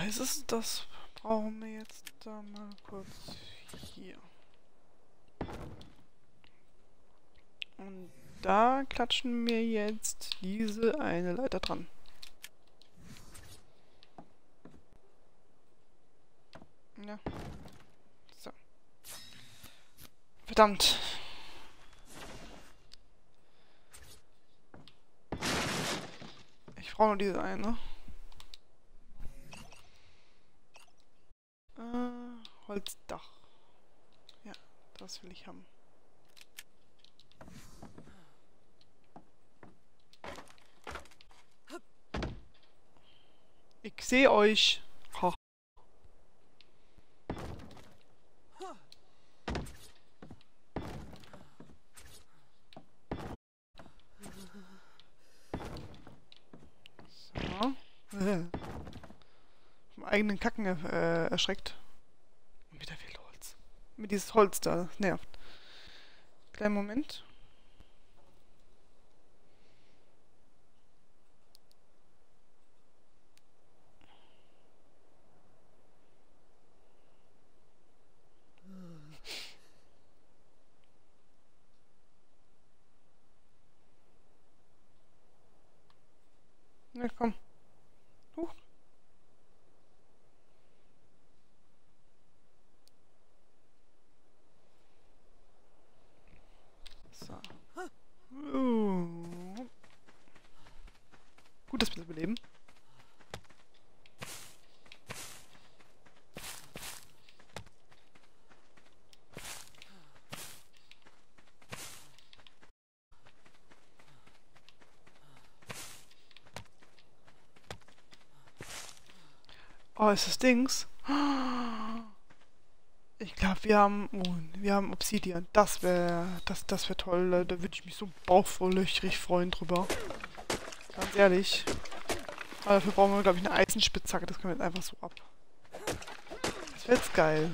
heißt es, das brauchen wir jetzt da mal kurz hier. Und da klatschen wir jetzt diese eine Leiter dran. Ja. So. Verdammt. Ich brauche nur diese eine. Äh, Holzdach. Ja, das will ich haben. Ich sehe euch. Ha. So. Vom eigenen Kacken äh, erschreckt. Und wieder viel Holz. Mit dieses Holz da, das nervt. Kleinen Moment. Na komm. Huch. So. Uh. Gut, dass wir das überleben. Oh, ist das Dings? Ich glaube, wir haben, oh, wir haben Obsidian. Das wäre, das, das wäre toll. Da würde ich mich so bauchvollöchrig freuen drüber. Ganz ehrlich. Aber dafür brauchen wir, glaube ich, eine Eisenspitzhacke. Das können wir jetzt einfach so ab. Das wäre jetzt geil.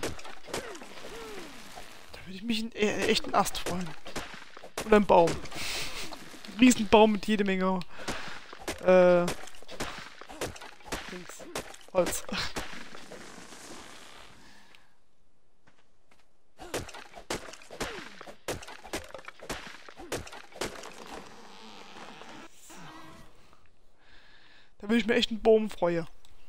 Da würde ich mich in e echt einen Ast freuen. Oder einen Baum. Ein Riesenbaum mit jede Menge äh, Dings. Holz. Da würde ich mir echt einen Baum freuen.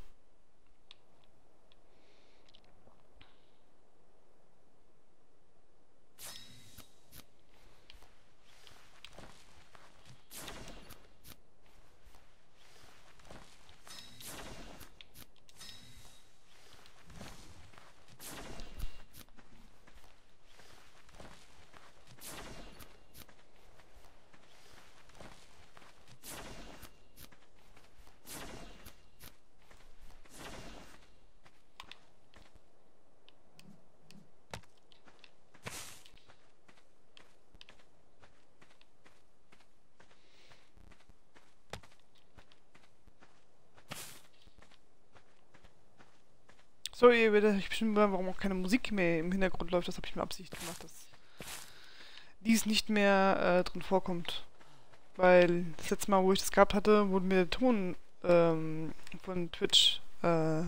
So, ihr werdet euch bestimmt wundern, warum auch keine Musik mehr im Hintergrund läuft. Das habe ich mir Absicht gemacht, dass dies nicht mehr äh, drin vorkommt. Weil das letzte Mal, wo ich das gehabt hatte, wurde mir der Ton ähm, von Twitch äh,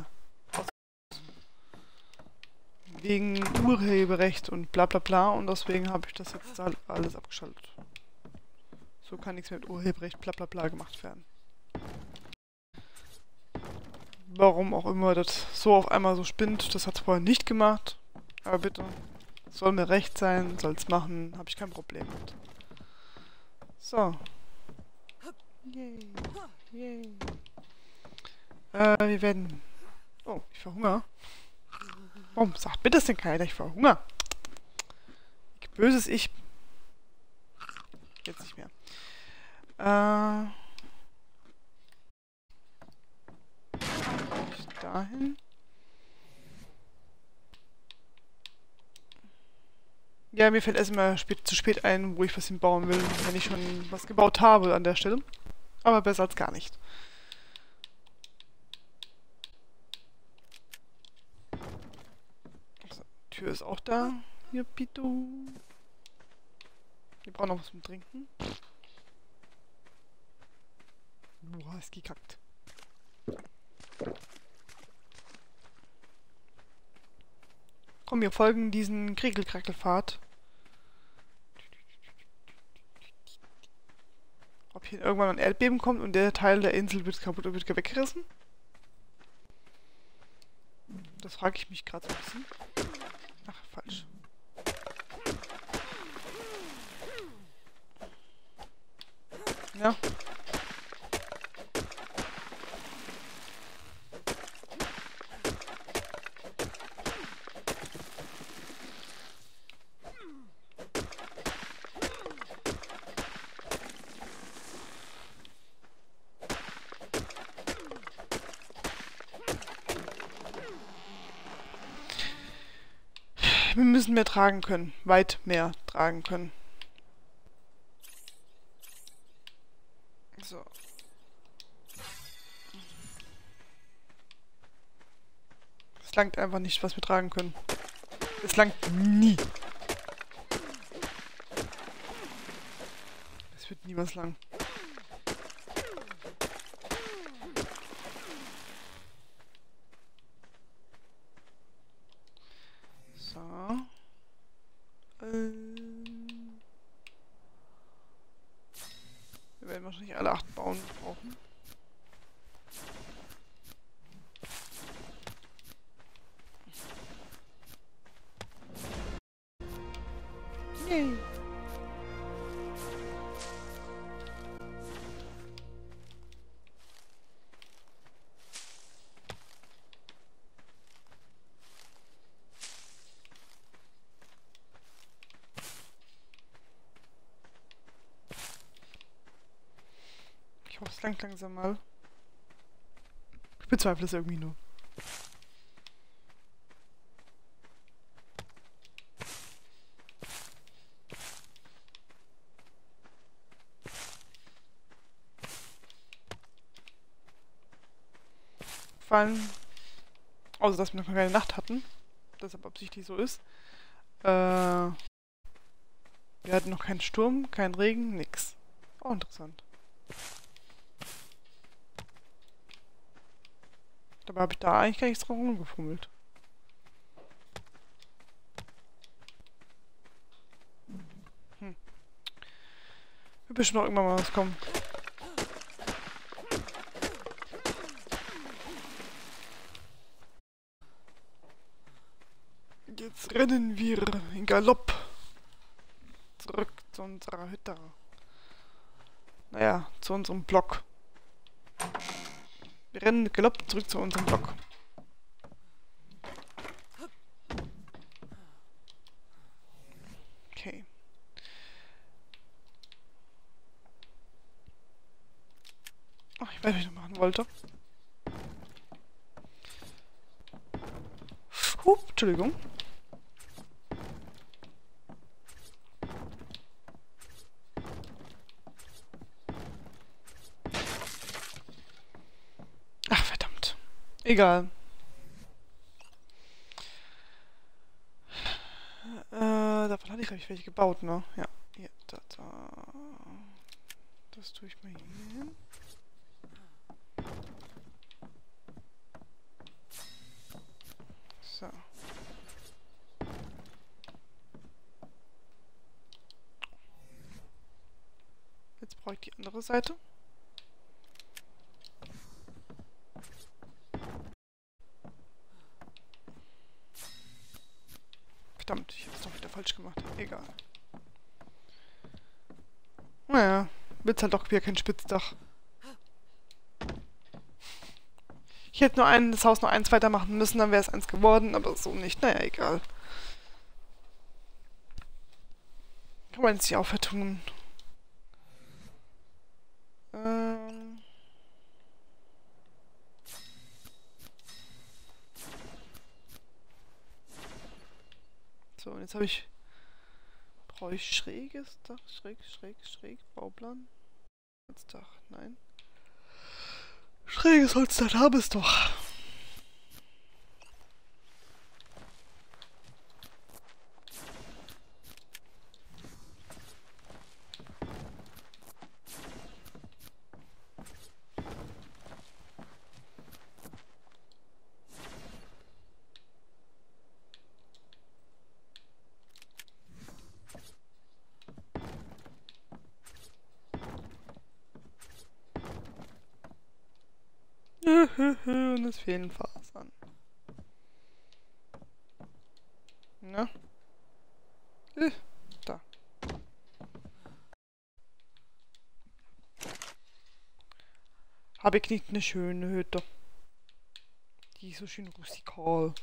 wegen Urheberrecht und bla bla bla, und deswegen habe ich das jetzt halt alles abgeschaltet. So kann nichts mehr mit Urheberrecht bla bla bla gemacht werden. Warum auch immer das so auf einmal so spinnt, das hat es vorher nicht gemacht. Aber bitte, soll mir recht sein, soll es machen, habe ich kein Problem mit. So. Yay. Yay. Äh, wir werden... Oh, ich verhungere. Warum sagt mir das denn keiner? Ich verhungere. Ich böses Ich. Jetzt nicht mehr. Äh... Dahin. Ja, mir fällt erst immer spät, zu spät ein, wo ich was hinbauen will, wenn ich schon was gebaut habe an der Stelle. Aber besser als gar nicht. So, Tür ist auch da. Hier, Pito. Wir brauchen noch was zum Trinken. Du hast gekackt. Komm, wir folgen diesen Kriegelkrackelpfad. Ob hier irgendwann ein Erdbeben kommt und der Teil der Insel wird kaputt und wird weggerissen? Das frage ich mich gerade so ein bisschen. Ach, falsch. Ja. Wir müssen mehr tragen können. Weit mehr tragen können. So. Es langt einfach nicht, was wir tragen können. Es langt nie. Es wird niemals lang. So. Ähm. Wir werden wahrscheinlich alle acht bauen brauchen. Yay. Ich hoffe, es langt langsam mal. Ich bezweifle es irgendwie nur. Vor allem, außer dass wir noch keine Nacht hatten, deshalb absichtlich so ist. Äh, wir hatten noch keinen Sturm, keinen Regen, nix. Auch interessant. Dabei habe ich da eigentlich gar nichts dran rumgefummelt. Hm. Wird bestimmt noch irgendwann mal was kommen. Jetzt rennen wir in Galopp zurück zu unserer Hütte. Naja, zu unserem Block. Wir rennen mit Galopp zurück zu unserem Block. Okay. Ach, ich weiß, was ich noch machen wollte. Hup, Entschuldigung. Ach, verdammt. Egal. Äh, davon hatte ich, glaube ich, welche gebaut, ne? Ja. Hier, da, da. Das tue ich mal hier hin. So. Jetzt brauche ich die andere Seite. Verdammt, ich habe es doch wieder falsch gemacht. Egal. Naja, wird's halt doch wieder kein Spitzdach. Ich hätte nur ein, das Haus noch eins weitermachen müssen, dann wäre es eins geworden, aber so nicht. Naja, egal. Kann man jetzt nicht auch vertun. Ähm. So, und jetzt habe ich... Brauche ich schräges Dach? Schräg, schräg, schräg. Bauplan? Holzdach, nein. Schräges Holzdach habe es doch. Und es fehlen Fasern. Na? Äh, da. Habe ich nicht eine schöne Hütte? Die ist so schön rustikal.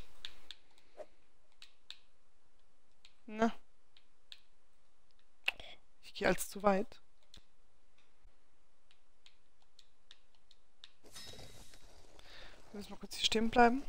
Na? Ich gehe als zu weit. Müssen wir kurz hier stehen bleiben.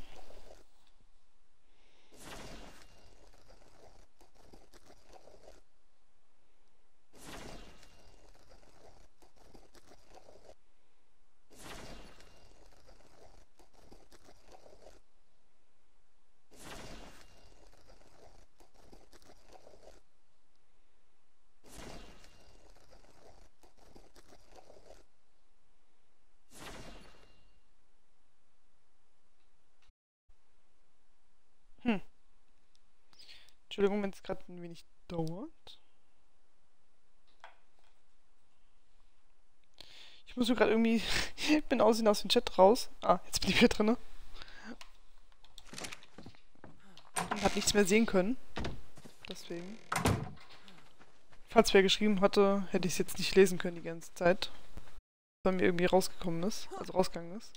Hm. Entschuldigung, wenn es gerade ein wenig dauert. Ich muss mir gerade irgendwie... ich bin aussehen aus dem Chat raus. Ah, jetzt bin ich wieder drin. Und hab nichts mehr sehen können. Deswegen. Falls wer geschrieben hatte, hätte ich es jetzt nicht lesen können die ganze Zeit. Weil mir irgendwie rausgekommen ist. Also rausgegangen ist.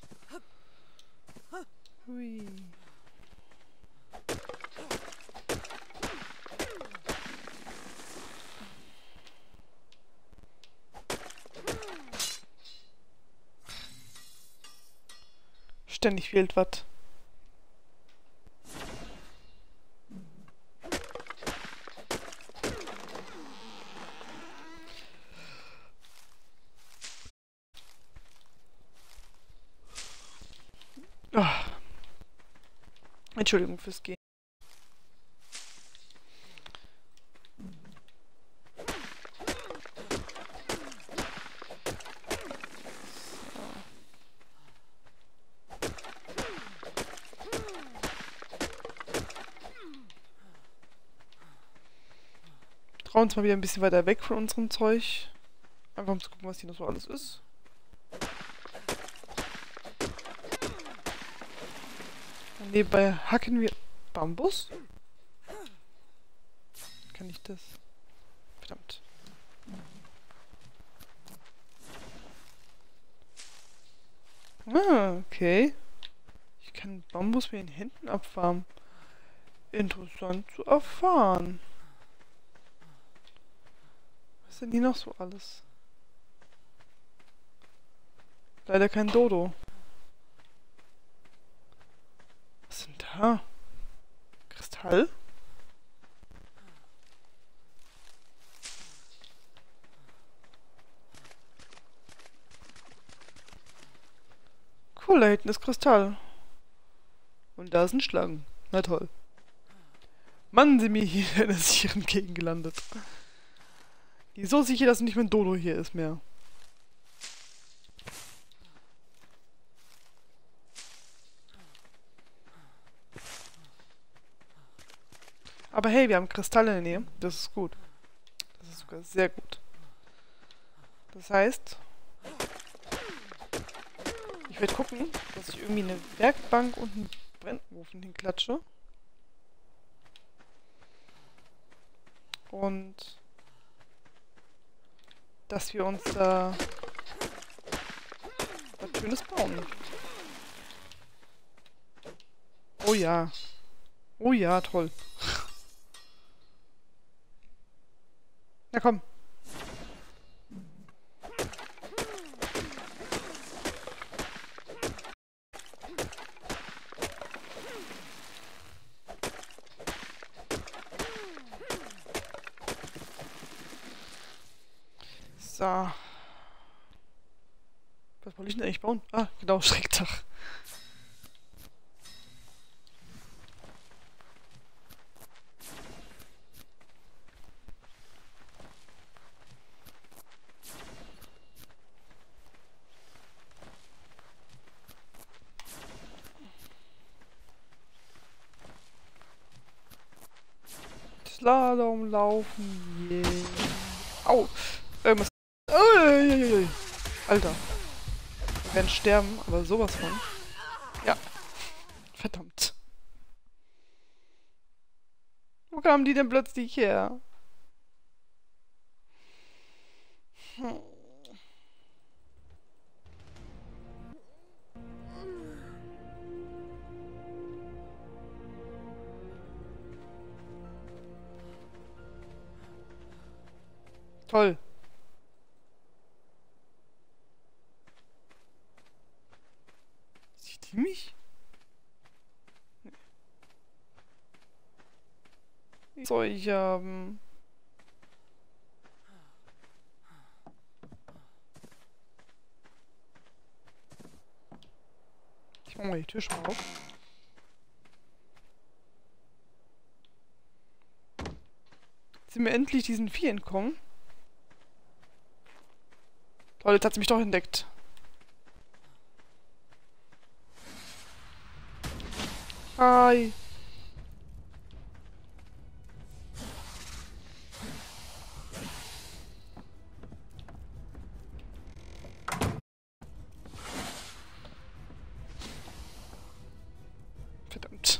Hui. Ständig fehlt was. Oh. Entschuldigung fürs Gehen. Trauen uns mal wieder ein bisschen weiter weg von unserem Zeug. Einfach um zu gucken, was hier noch so alles ist. Und nebenbei hacken wir Bambus. Kann ich das? Verdammt. Ah, okay. Ich kann Bambus mit den Händen abfarmen. Interessant zu erfahren. Was ist denn hier noch so alles? Leider kein Dodo. Was ist denn da? Kristall? Cool, da hinten ist Kristall. Und da sind Schlangen. Na toll. Mann, sind wir hier in einer sicheren Gegend gelandet. Die ist so sicher, dass nicht mehr ein Dodo hier ist mehr. Aber hey, wir haben Kristalle in der Nähe. Das ist gut. Das ist sogar sehr gut. Das heißt, ich werde gucken, dass ich irgendwie eine Werkbank und einen Brennofen hinklatsche. Und dass wir uns da was Schönes bauen. Oh ja. Oh ja, toll. Na komm. So. Was wollte ich denn eigentlich bauen? Ah, genau, Schrägdach. Slalom laufen. Yeah. Au. Irgendwas. Uiuiui. Alter. Wir werden sterben, aber sowas von. Ja, verdammt. Wo kamen die denn plötzlich her? Hm. Toll. Sieht die mich? Wie soll ich haben? Ich mach mal die Tür schon mal auf. Sind wir endlich diesen Vieh entkommen? Toll, jetzt hat sie mich doch entdeckt. Hi. Verdammt.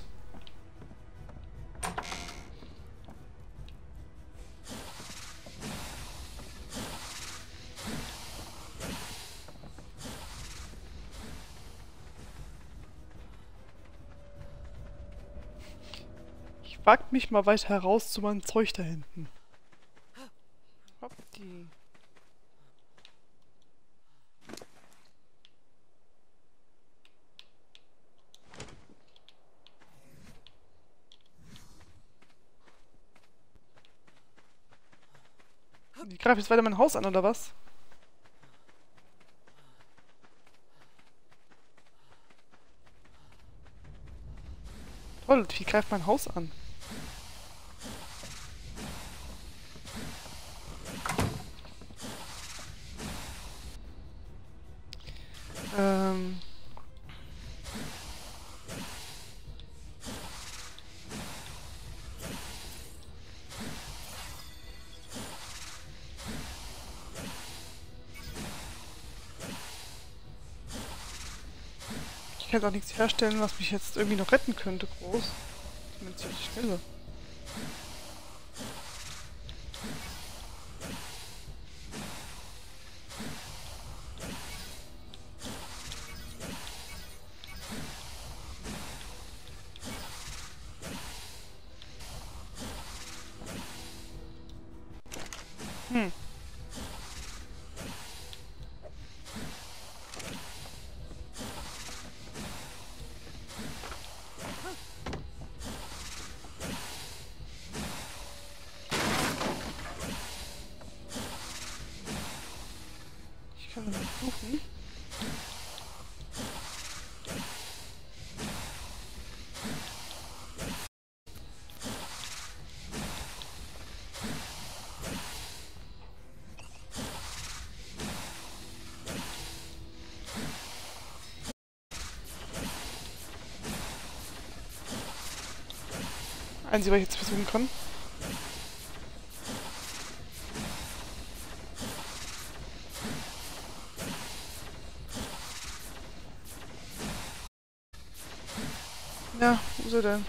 Ich wag mich mal weiter heraus zu meinem Zeug da hinten. Hopp die. Die greift jetzt weiter mein Haus an, oder was? Toll, die greift mein Haus an. Ähm... Ich kann jetzt auch nichts herstellen, was mich jetzt irgendwie noch retten könnte, groß. Zumindest auf die Schnelle. Hm. Ich kann mal suchen. Einzige, was ich jetzt versuchen kann. Ja, wo ist er denn?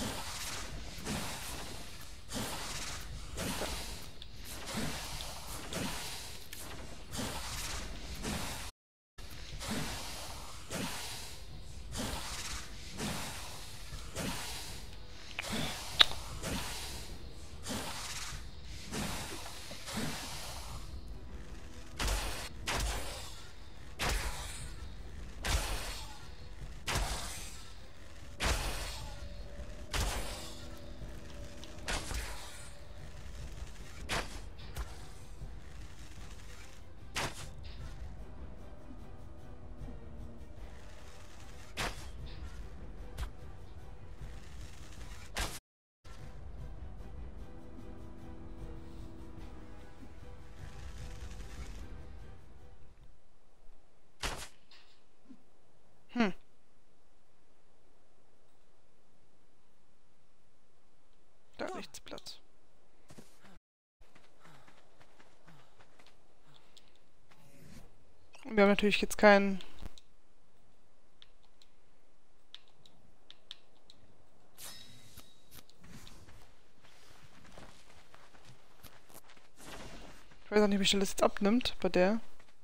Hm. Da ist nichts Platz. Und wir haben natürlich jetzt keinen... weiß auch nicht, wie schnell das jetzt abnimmt bei der.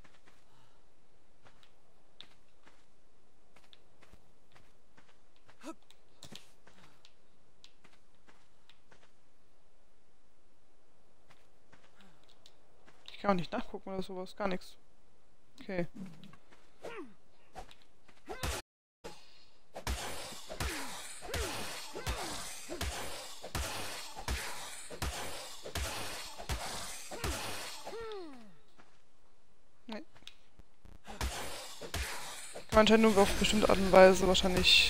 Ich kann auch nicht nachgucken oder sowas. Gar nichts. Okay. Nee. Kann man anscheinend nur auf bestimmte Art und Weise wahrscheinlich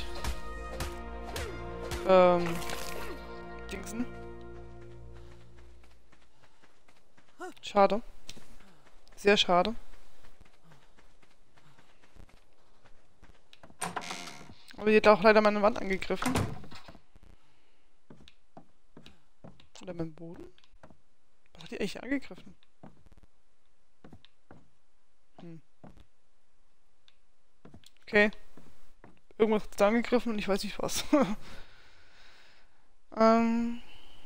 ähm dingsen. Schade. Sehr schade. Aber die hat auch leider meine Wand angegriffen. Oder meinen Boden? Was hat die eigentlich angegriffen? Hm. Okay. Irgendwas hat da angegriffen und ich weiß nicht was. ähm.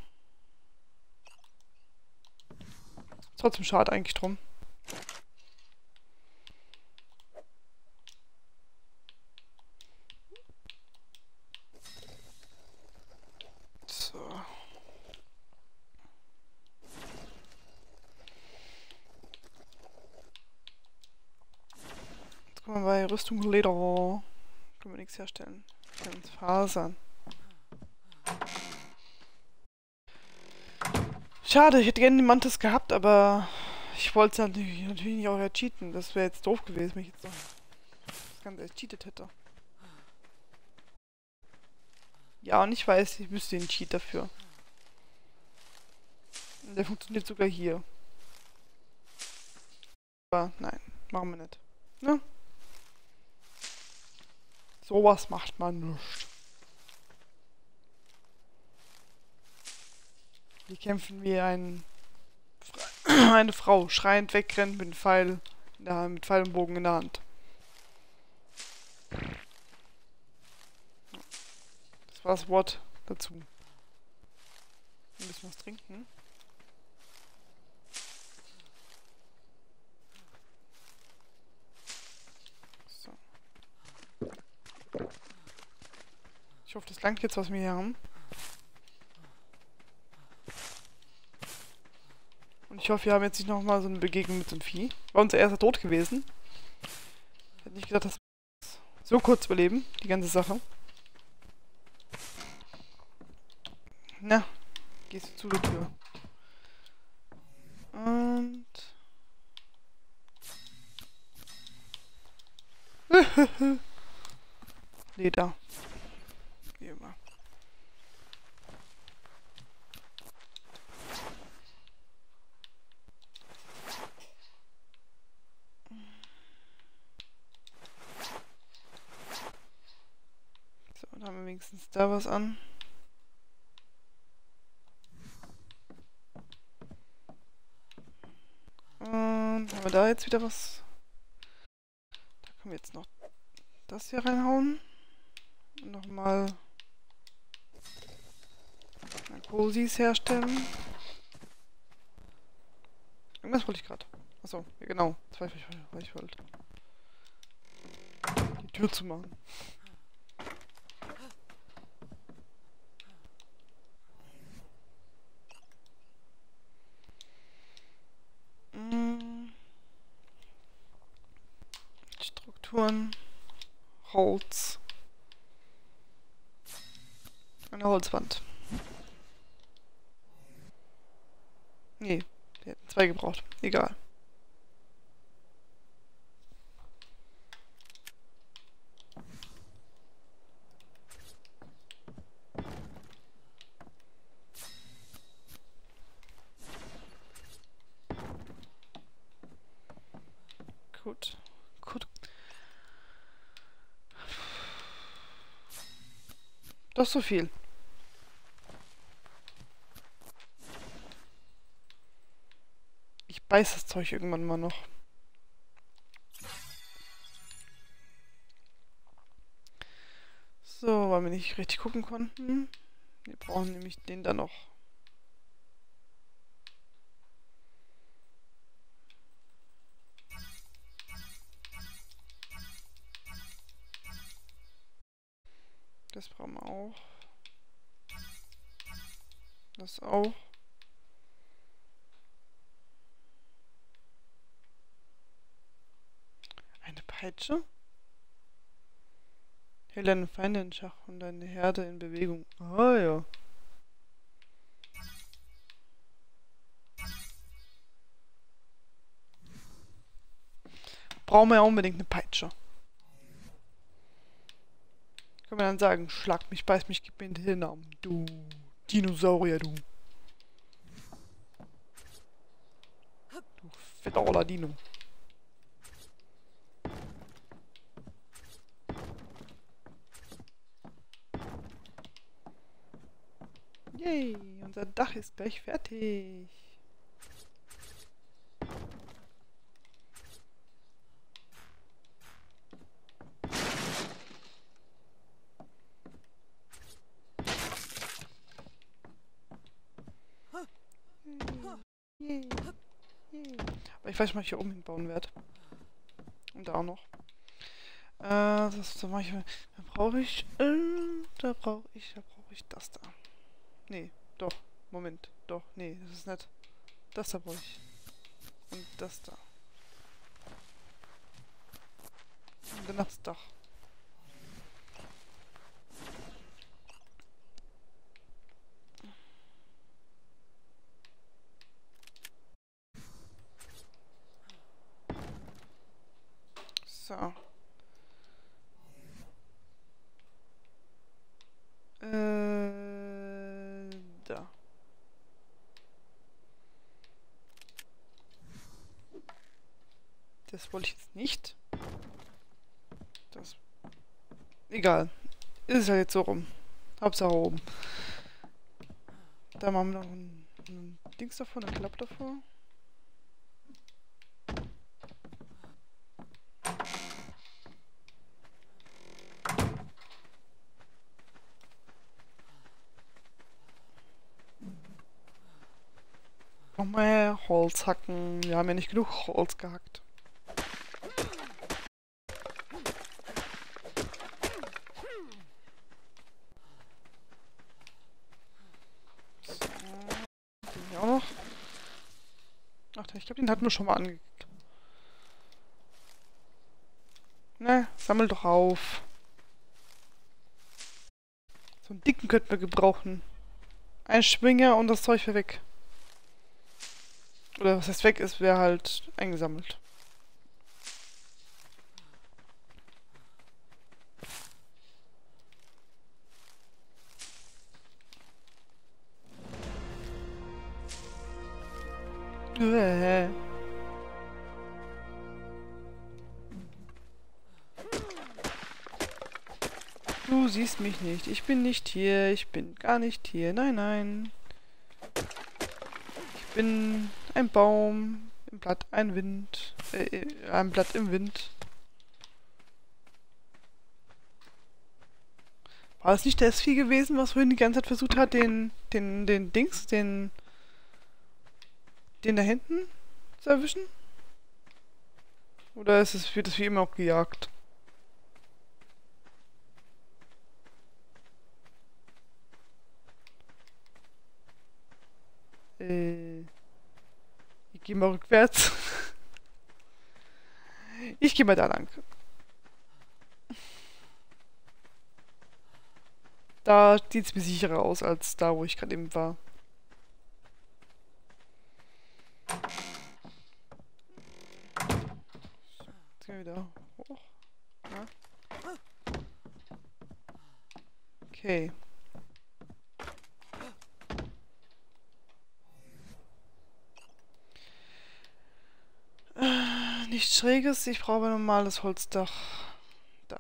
Trotzdem schade eigentlich drum. So. Jetzt kommen wir bei Rüstung und Leder. Können wir nichts herstellen. Wir können uns Fasern. Schade, ich hätte gerne die Mantis gehabt, aber ich wollte es natürlich, natürlich nicht auch cheaten. Das wäre jetzt doof gewesen, wenn ich jetzt noch das Ganze erst cheatet hätte. Ja, und ich weiß, ich wüsste den Cheat dafür. Und der funktioniert sogar hier. Aber nein, machen wir nicht. Ne? Sowas macht man nicht. Hier kämpfen wir ein eine Frau, schreiend wegrennt mit einem Pfeil in der Hand, mit Pfeil und Bogen in der Hand. Das war das Wort dazu. Ein bisschen was trinken. So. Ich hoffe, das langt jetzt, was wir hier haben. Und ich hoffe, wir haben jetzt nicht nochmal so eine Begegnung mit so einem Vieh. War unser erster Tod gewesen. Ich hätte nicht gedacht, dass wir so kurz überleben, die ganze Sache. Na, gehst du zu der Tür. Und... Leder. Wie immer. So, dann haben wir wenigstens da was an. Und haben wir da jetzt wieder was? Da können wir jetzt noch das hier reinhauen. Und nochmal Cozies herstellen. Irgendwas wollte ich gerade. Achso, ja genau. Das war ich, was ich wollte. Die Tür zu machen. Mm. Strukturen. Holz. Eine Holzwand. Nee, wir hätten zwei gebraucht. Egal. Gut. Gut. Das ist so viel. Ich beiß das Zeug irgendwann mal noch. So, weil wir nicht richtig gucken konnten. Wir brauchen nämlich den da noch. Das brauchen wir auch. Das auch. Eine Peitsche? Hält einen Feind in Schach und eine Herde in Bewegung. Ah ja. Brauchen wir ja unbedingt eine Peitsche. Können wir dann sagen, schlag mich, beiß mich, gib mir den Hirnarm. Du Dinosaurier, du. Du fetter oller Dino. Yay, unser Dach ist gleich fertig. Yay. Yay. Aber ich weiß nicht, was ich hier oben hinbauen werde. Und da auch noch. Äh, das, da mache ich. Da brauche ich. Äh, da brauche ich. Da brauche ich das da. Nee, doch. Moment. Doch. Nee, das ist nicht. Das da brauche ich. Und das da. Und dann das Dach. So. Äh, da. Das wollte ich jetzt nicht. Das. Egal. Ist ja jetzt so rum. Hauptsache oben. Da machen wir noch ein, ein Dings davor, eine Klappe davor. Nochmal Holz hacken. Wir haben ja nicht genug Holz gehackt. So. Den hier auch noch. Ach, ich glaube, den hatten wir schon mal angeklickt. Ne, sammel doch auf. So einen dicken könnten wir gebrauchen. Ein Schwinger und das Zeug wäre weg. Oder was heißt weg ist, wäre halt eingesammelt. Äh. Du siehst mich nicht. Ich bin nicht hier. Ich bin gar nicht hier. Nein, nein. Ich bin ein Baum, ein Blatt, ein Wind, äh, ein Blatt im Wind. War das nicht das Vieh gewesen, was vorhin die ganze Zeit versucht hat, den, den, den Dings, den, den da hinten zu erwischen? Oder ist es, wird das wie immer auch gejagt? Äh, ich gehe mal rückwärts. Ich gehe mal da lang. Da sieht es mir sicherer aus, als da, wo ich gerade eben war. Jetzt gehen wir wieder hoch. Ja. Okay. Äh, nichts Schräges, ich brauche ein normales Holzdach. Da.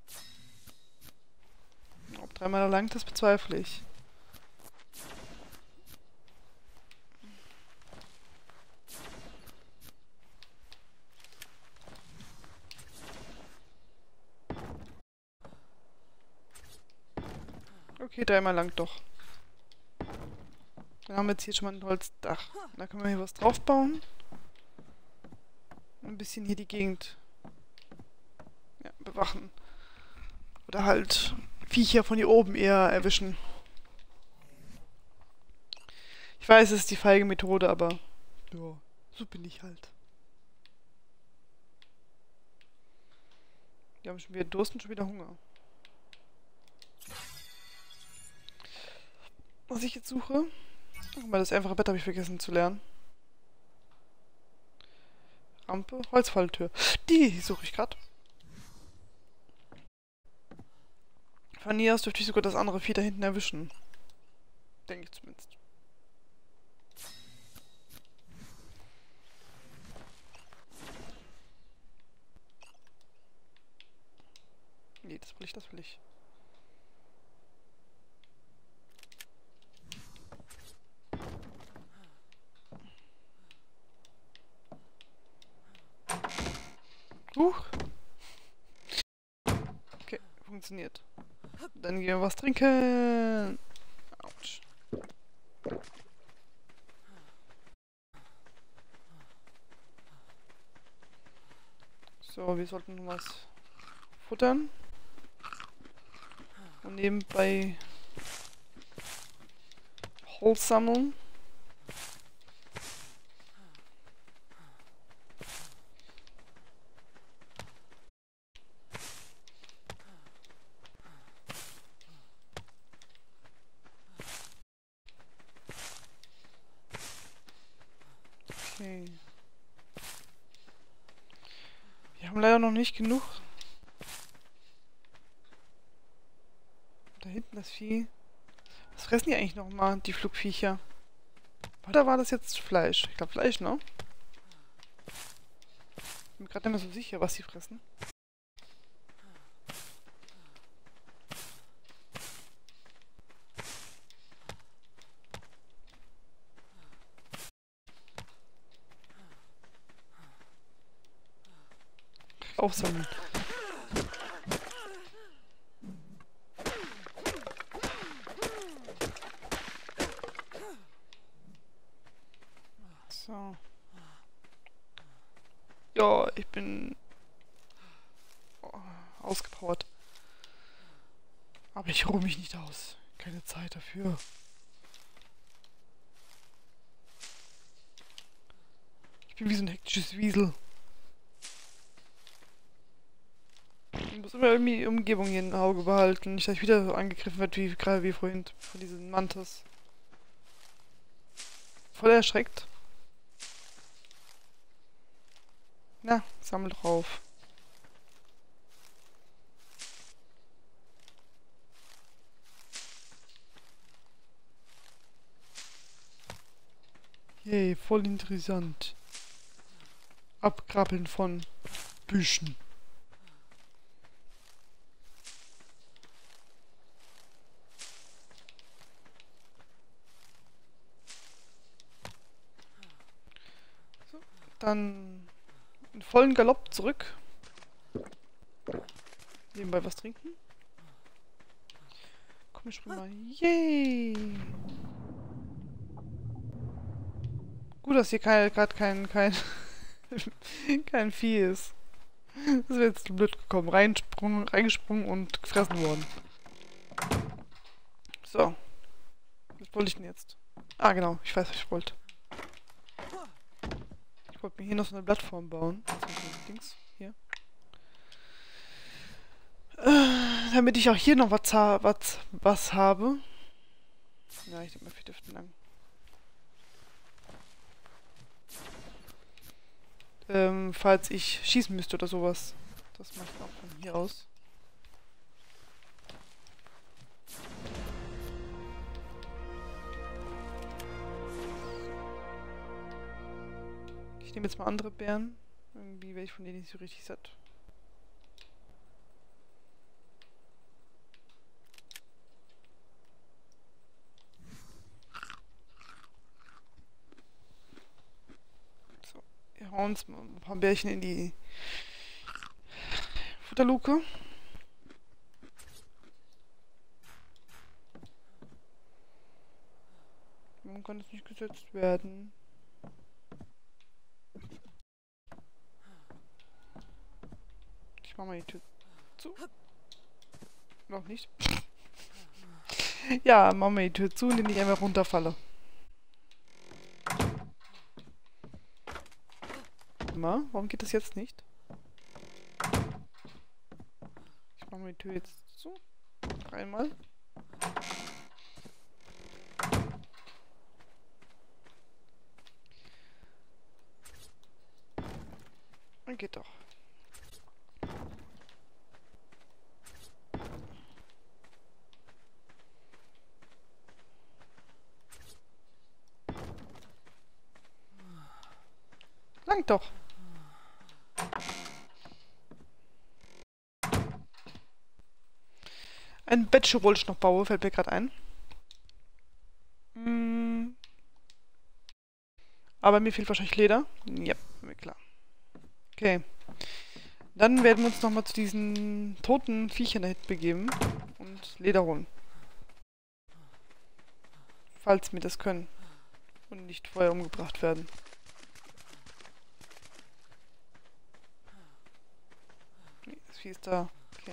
Ob dreimal lang, das bezweifle ich. Okay, dreimal lang doch. Dann haben wir jetzt hier schon mal ein Holzdach. Da können wir hier was drauf bauen. Ein bisschen hier die Gegend ja, bewachen. Oder halt Viecher von hier oben eher erwischen. Ich weiß, es ist die feige Methode, aber ja, so bin ich halt. Wir haben schon wieder Durst und schon wieder Hunger. Was ich jetzt suche? Guck mal, das einfache Bett habe ich vergessen zu lernen. Rampe, Holzfalltür. Die suche ich gerade. Von hier aus dürfte ich sogar das andere Vieh da hinten erwischen. Denke ich zumindest. Nee, das will ich, das will ich. Huch. Okay, funktioniert. Dann gehen wir was trinken. Autsch. So, wir sollten noch was futtern. Und nebenbei Holz sammeln. Okay. Wir haben leider noch nicht genug. Da hinten das Vieh. Was fressen die eigentlich nochmal, die Flugviecher? Oder war das jetzt Fleisch? Ich glaube Fleisch, ne? Ich bin mir gerade nicht mehr so sicher, was sie fressen. Aufsammeln. So. Ja, ich bin oh, ausgepowert. Aber ich ruhe mich nicht aus. Keine Zeit dafür. Ich bin wie so ein hektisches Wiesel. Ich muss immer irgendwie die Umgebung hier im Auge behalten. Nicht, dass ich wieder so angegriffen werde, wie gerade wie vorhin von diesen Mantis. Voll erschreckt. Na, sammel drauf. Yay, voll interessant. Abkrabbeln von Büschen. So, dann in vollen Galopp zurück. Nebenbei was trinken. Komm, ich spring mal. Yay! Gut, dass hier gerade kein, kein, kein Vieh ist. Das wäre jetzt blöd gekommen. Reinsprung, reingesprungen und gefressen worden. So. Was wollte ich denn jetzt? Ah, genau. Ich weiß, was ich wollte. Ich wollte mir hier noch so eine Plattform bauen. Also so Dings. Hier. Äh, damit ich auch hier noch was, ha was, was habe. Ja, ich denke mal, vier dürften lang. Ähm, falls ich schießen müsste oder sowas. Das mache ich auch von hier aus. Ich nehme jetzt mal andere Bären. Irgendwie werde ich von denen nicht so richtig satt. So, wir hauen uns mal ein paar Bärchen in die Futterluke. Warum kann das nicht gesetzt werden? Ich mach mal die Tür zu. Noch nicht. Ja, machen wir die Tür zu, indem ich einfach runterfalle. Mal, warum geht das jetzt nicht? Ich mache mir die Tür jetzt zu. Einmal. Und geht doch. Langt doch. Ein Bettchen wollte ich noch bauen, fällt mir gerade ein. Hm. Aber mir fehlt wahrscheinlich Leder. Ja, mir klar. Okay. Dann werden wir uns nochmal zu diesen toten Viechern da hinten begeben und Leder holen. Falls wir das können. Und nicht vorher umgebracht werden. Nee, das Vieh ist da. Okay.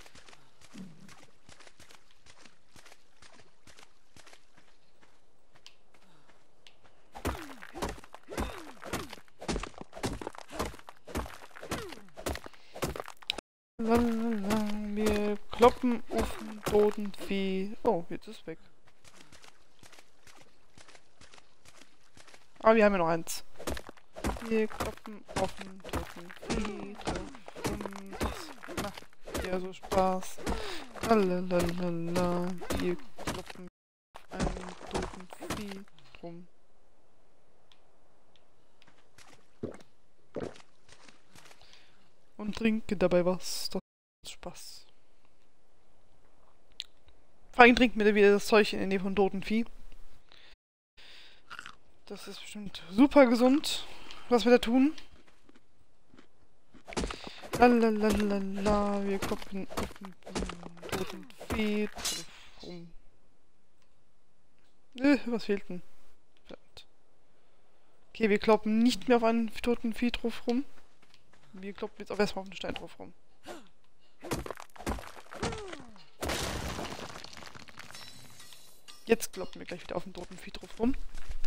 Lalalala, wir kloppen auf den toten Vieh. Oh, jetzt ist es weg. Ah, wir haben ja noch eins. Wir kloppen auf den toten Vieh drauf. Und das macht ja so Spaß. Lalalala, wir kloppen auf einen toten Vieh drum. Und trinke dabei was. Das macht Spaß. Vor allem trinken wir wieder das Zeug in der Nähe von toten Vieh. Das ist bestimmt super gesund, was wir da tun. Lalalala, wir kloppen auf den toten Vieh drauf rum. Äh, was fehlt denn? Okay, wir kloppen nicht mehr auf einen toten Vieh drauf rum. Wir kloppen jetzt auch erstmal auf den Stein drauf rum. Jetzt kloppen wir gleich wieder auf den toten Vieh drauf rum.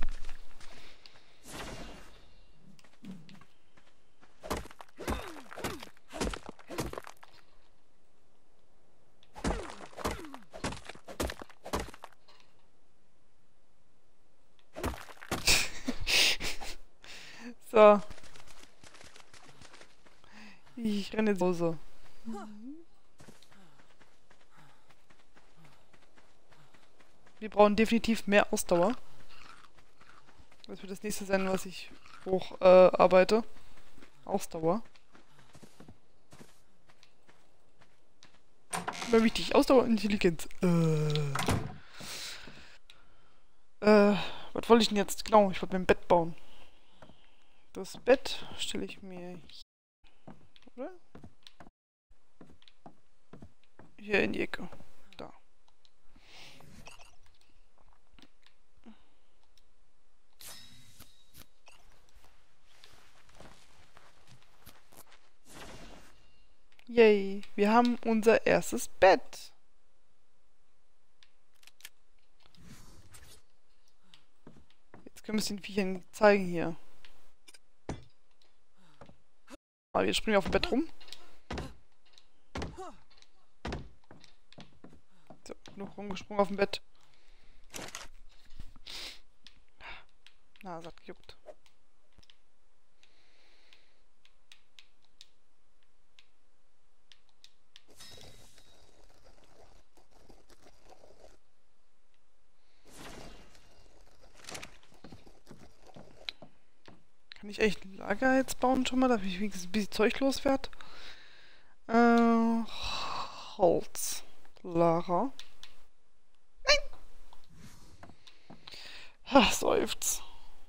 So. Ich renne jetzt so. Wir brauchen definitiv mehr Ausdauer. Das wird das nächste sein, was ich hoch äh, arbeite. Ausdauer. Immer wichtig. Ausdauer und Intelligenz. Äh. Äh, was wollte ich denn jetzt? Genau, ich wollte mir ein Bett bauen. Das Bett stelle ich mir hier, oder? Hier in die Ecke. Da. Yay, wir haben unser erstes Bett. Jetzt können wir es den Viechern zeigen hier. Aber wir springen auf dem Bett rum. So, genug rumgesprungen auf dem Bett. Na, es hat gejuckt. Kann ich echt ein Lager jetzt bauen schon mal, damit ich wenigstens ein bisschen Zeug loswerde? Äh, Holz. Lager. Nein! Ha, seufzt.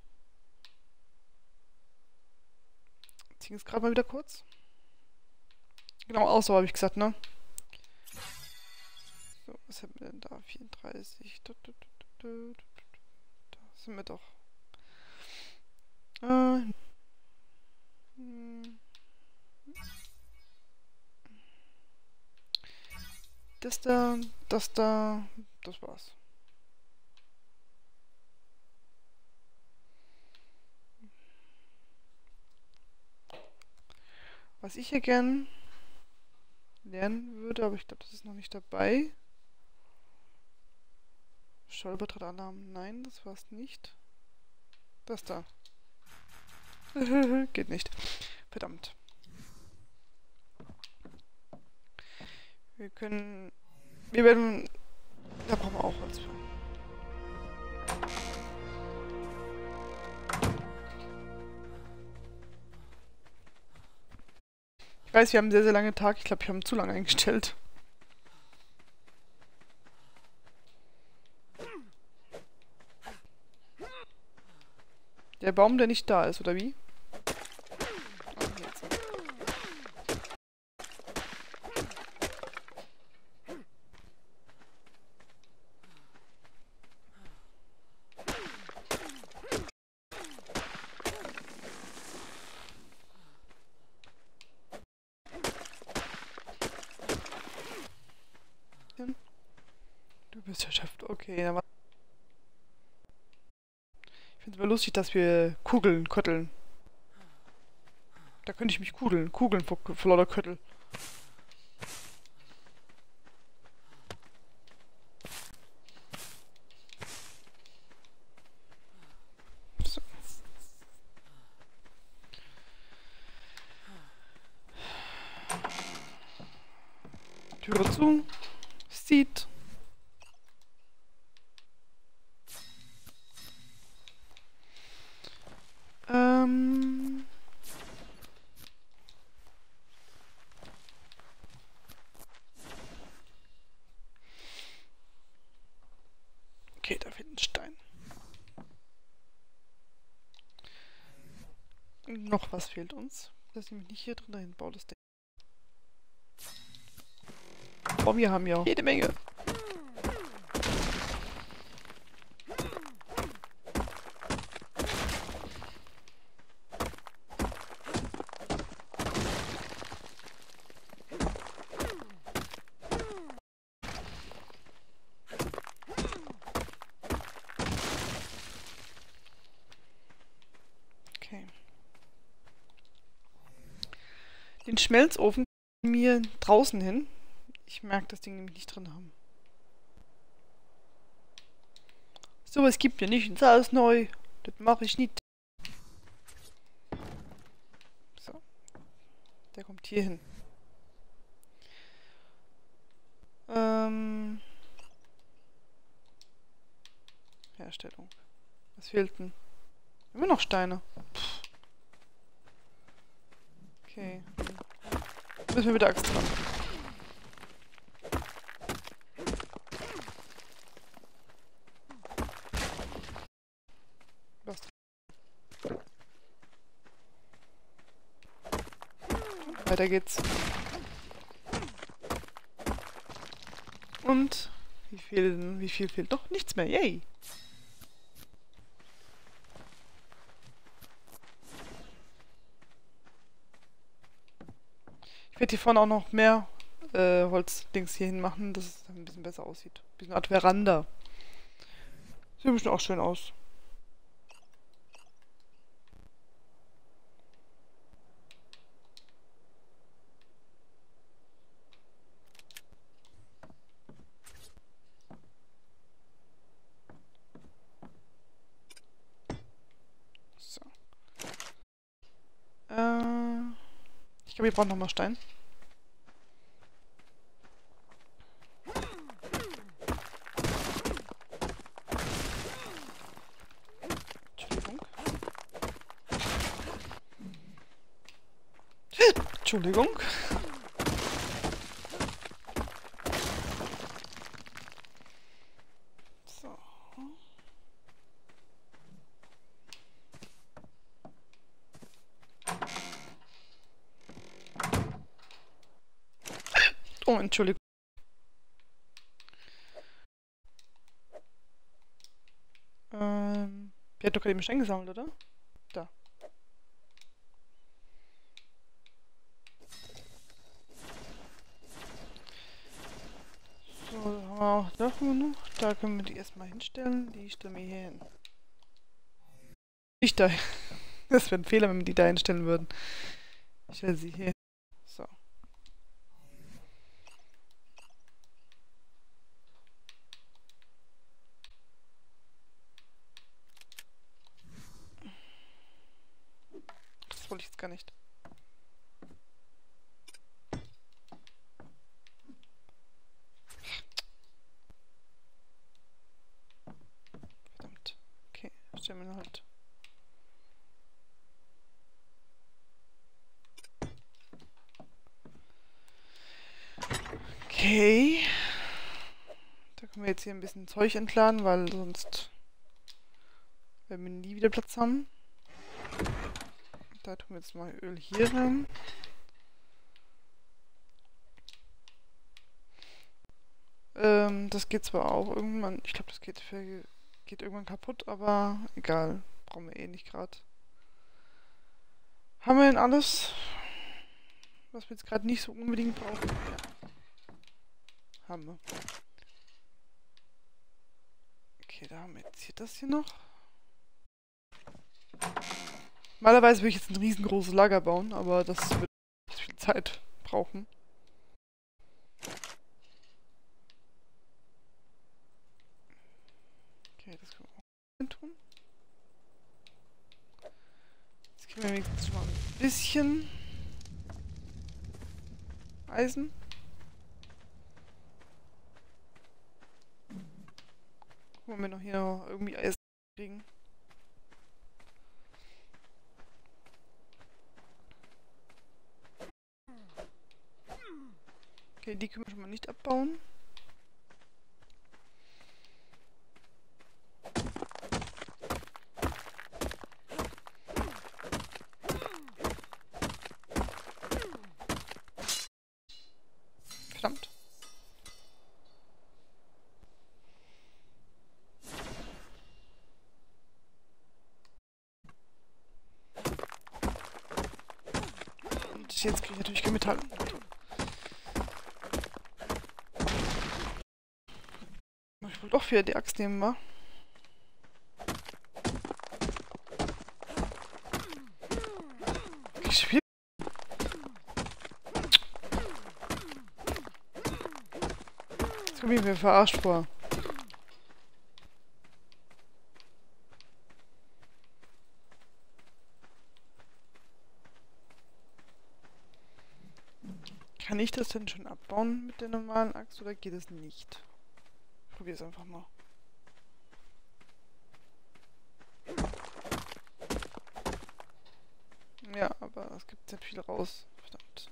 Ziehen es gerade mal wieder kurz. Genau, Ausdauer habe ich gesagt, ne? So, was haben wir denn da? vierunddreißig. Da sind wir doch. Äh. Das da, das da, das war's. Was ich hier gern lernen würde, aber ich glaube, das ist noch nicht dabei. Stolpertrittalarm, nein, das war's nicht. Das da. Geht nicht. Verdammt. Wir können... Wir werden... Da brauchen wir auch Holz für. Ich weiß, wir haben einen sehr, sehr langen Tag. Ich glaube, wir haben zu lange eingestellt. Der Baum, der nicht da ist, oder wie? Oh, jetzt. Du bist erschöpft. Okay, dann war... Ich finde es aber lustig, dass wir Kugeln kötteln. Da könnte ich mich kugeln. Kugeln vor, vor lauter Köttel. So. Türe zu. Sieht. Ähm... Okay, da fehlt ein Stein. Noch was fehlt uns. Das ist nämlich nicht hier drin, dahin baut das Ding. Oh, wir haben ja jede Menge. Okay. Den Schmelzofen mir draußen hin. Ich merke das Ding nämlich nicht drin haben. So was gibt mir nicht ins Haus neu. Das mache ich nicht. So. Der kommt hier hin. Ähm. Herstellung. Was fehlt denn? Immer noch Steine. Pff. Okay. Müssen wir mit der Axt dran. Was? Weiter geht's. Und wie viel, wie viel fehlt noch? Nichts mehr. Yay! Ich werde hier vorne auch noch mehr äh, Holzdings hier hin machen, dass es ein bisschen besser aussieht. Wie so eine Art Veranda. Sieht bestimmt auch schön aus. So. Äh, ich glaube, wir brauchen nochmal Stein. Entschuldigung. Entschuldigung. So. Oh, Entschuldigung. Ähm, wir hatten doch gerade eben Stein gesammelt, oder? Da. So, da haben Oh, da haben wir noch. Da können wir die erstmal hinstellen. Die stellen wir hier hin. Nicht da. Das wäre ein Fehler, wenn wir die da hinstellen würden. Ich stelle sie hier. So. Das wollte ich jetzt gar nicht. Verdammt. Okay, stellen wir halt. Okay. Da können wir jetzt hier ein bisschen Zeug entladen, weil sonst werden wir nie wieder Platz haben. Da tun wir jetzt mal Öl hier rein. Ähm, das geht zwar auch irgendwann, ich glaube, das geht, für, geht irgendwann kaputt, aber egal. Brauchen wir eh nicht gerade. Haben wir denn alles, was wir jetzt gerade nicht so unbedingt brauchen? Ja. Haben wir. Okay, da haben wir jetzt hier das hier noch. Normalerweise würde ich jetzt ein riesengroßes Lager bauen, aber das wird viel Zeit brauchen. Okay, das können wir auch tun. Jetzt kriegen wir wenigstens schon mal ein bisschen Eisen. Gucken, ob wir noch hier noch irgendwie Eisen kriegen. Okay, die können wir schon mal nicht abbauen. Verdammt. Und jetzt kriege ich natürlich kein Metall. Ich wollte doch wieder die Axt nehmen, wa? Ich spiel. Jetzt komme ich mir verarscht vor. Kann ich das denn schon abbauen mit der normalen Axt oder geht es nicht? Ich probiere es einfach mal. Ja, aber es gibt sehr viel raus. Verdammt.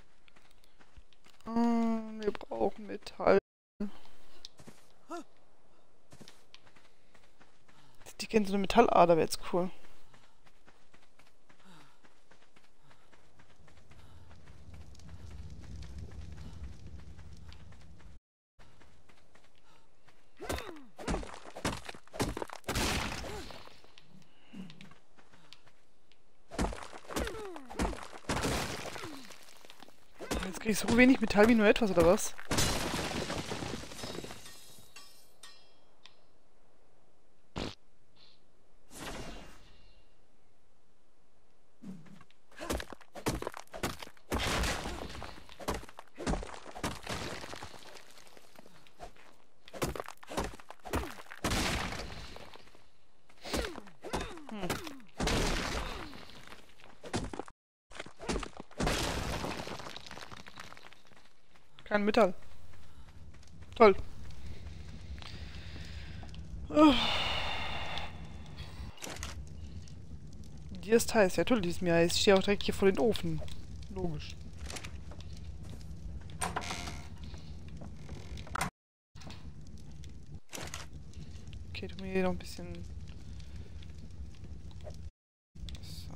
Oh, wir brauchen Metall. Die kennen so eine Metallader, wäre jetzt cool. Jetzt kriege ich so wenig Metall wie nur etwas, oder was? Kein Metall. Toll. Oh. Dir ist heiß. Ja, natürlich ist mir heiß. Ich stehe auch direkt hier vor den Ofen. Logisch. Okay, tun wir hier noch ein bisschen... So.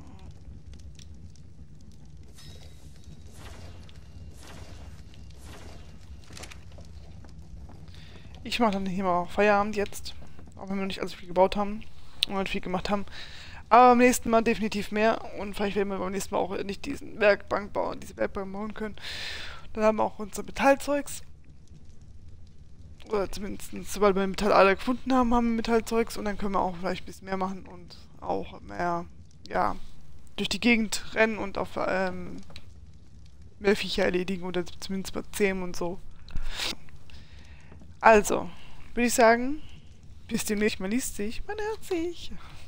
Ich mache dann hier mal auch Feierabend jetzt. Auch wenn wir noch nicht alles viel gebaut haben und nicht viel gemacht haben. Aber beim nächsten Mal definitiv mehr. Und vielleicht werden wir beim nächsten Mal auch nicht diesen Werkbank bauen, diese Werkbank bauen können. Dann haben wir auch unser Metallzeugs. Oder zumindest, sobald wir Metallader gefunden haben, haben wir Metallzeugs und dann können wir auch vielleicht ein bisschen mehr machen und auch mehr, ja, durch die Gegend rennen und auf ähm, mehr Viecher erledigen oder zumindest mal zähmen und so. Also, würde ich sagen, bis demnächst, man liest sich, man hört sich.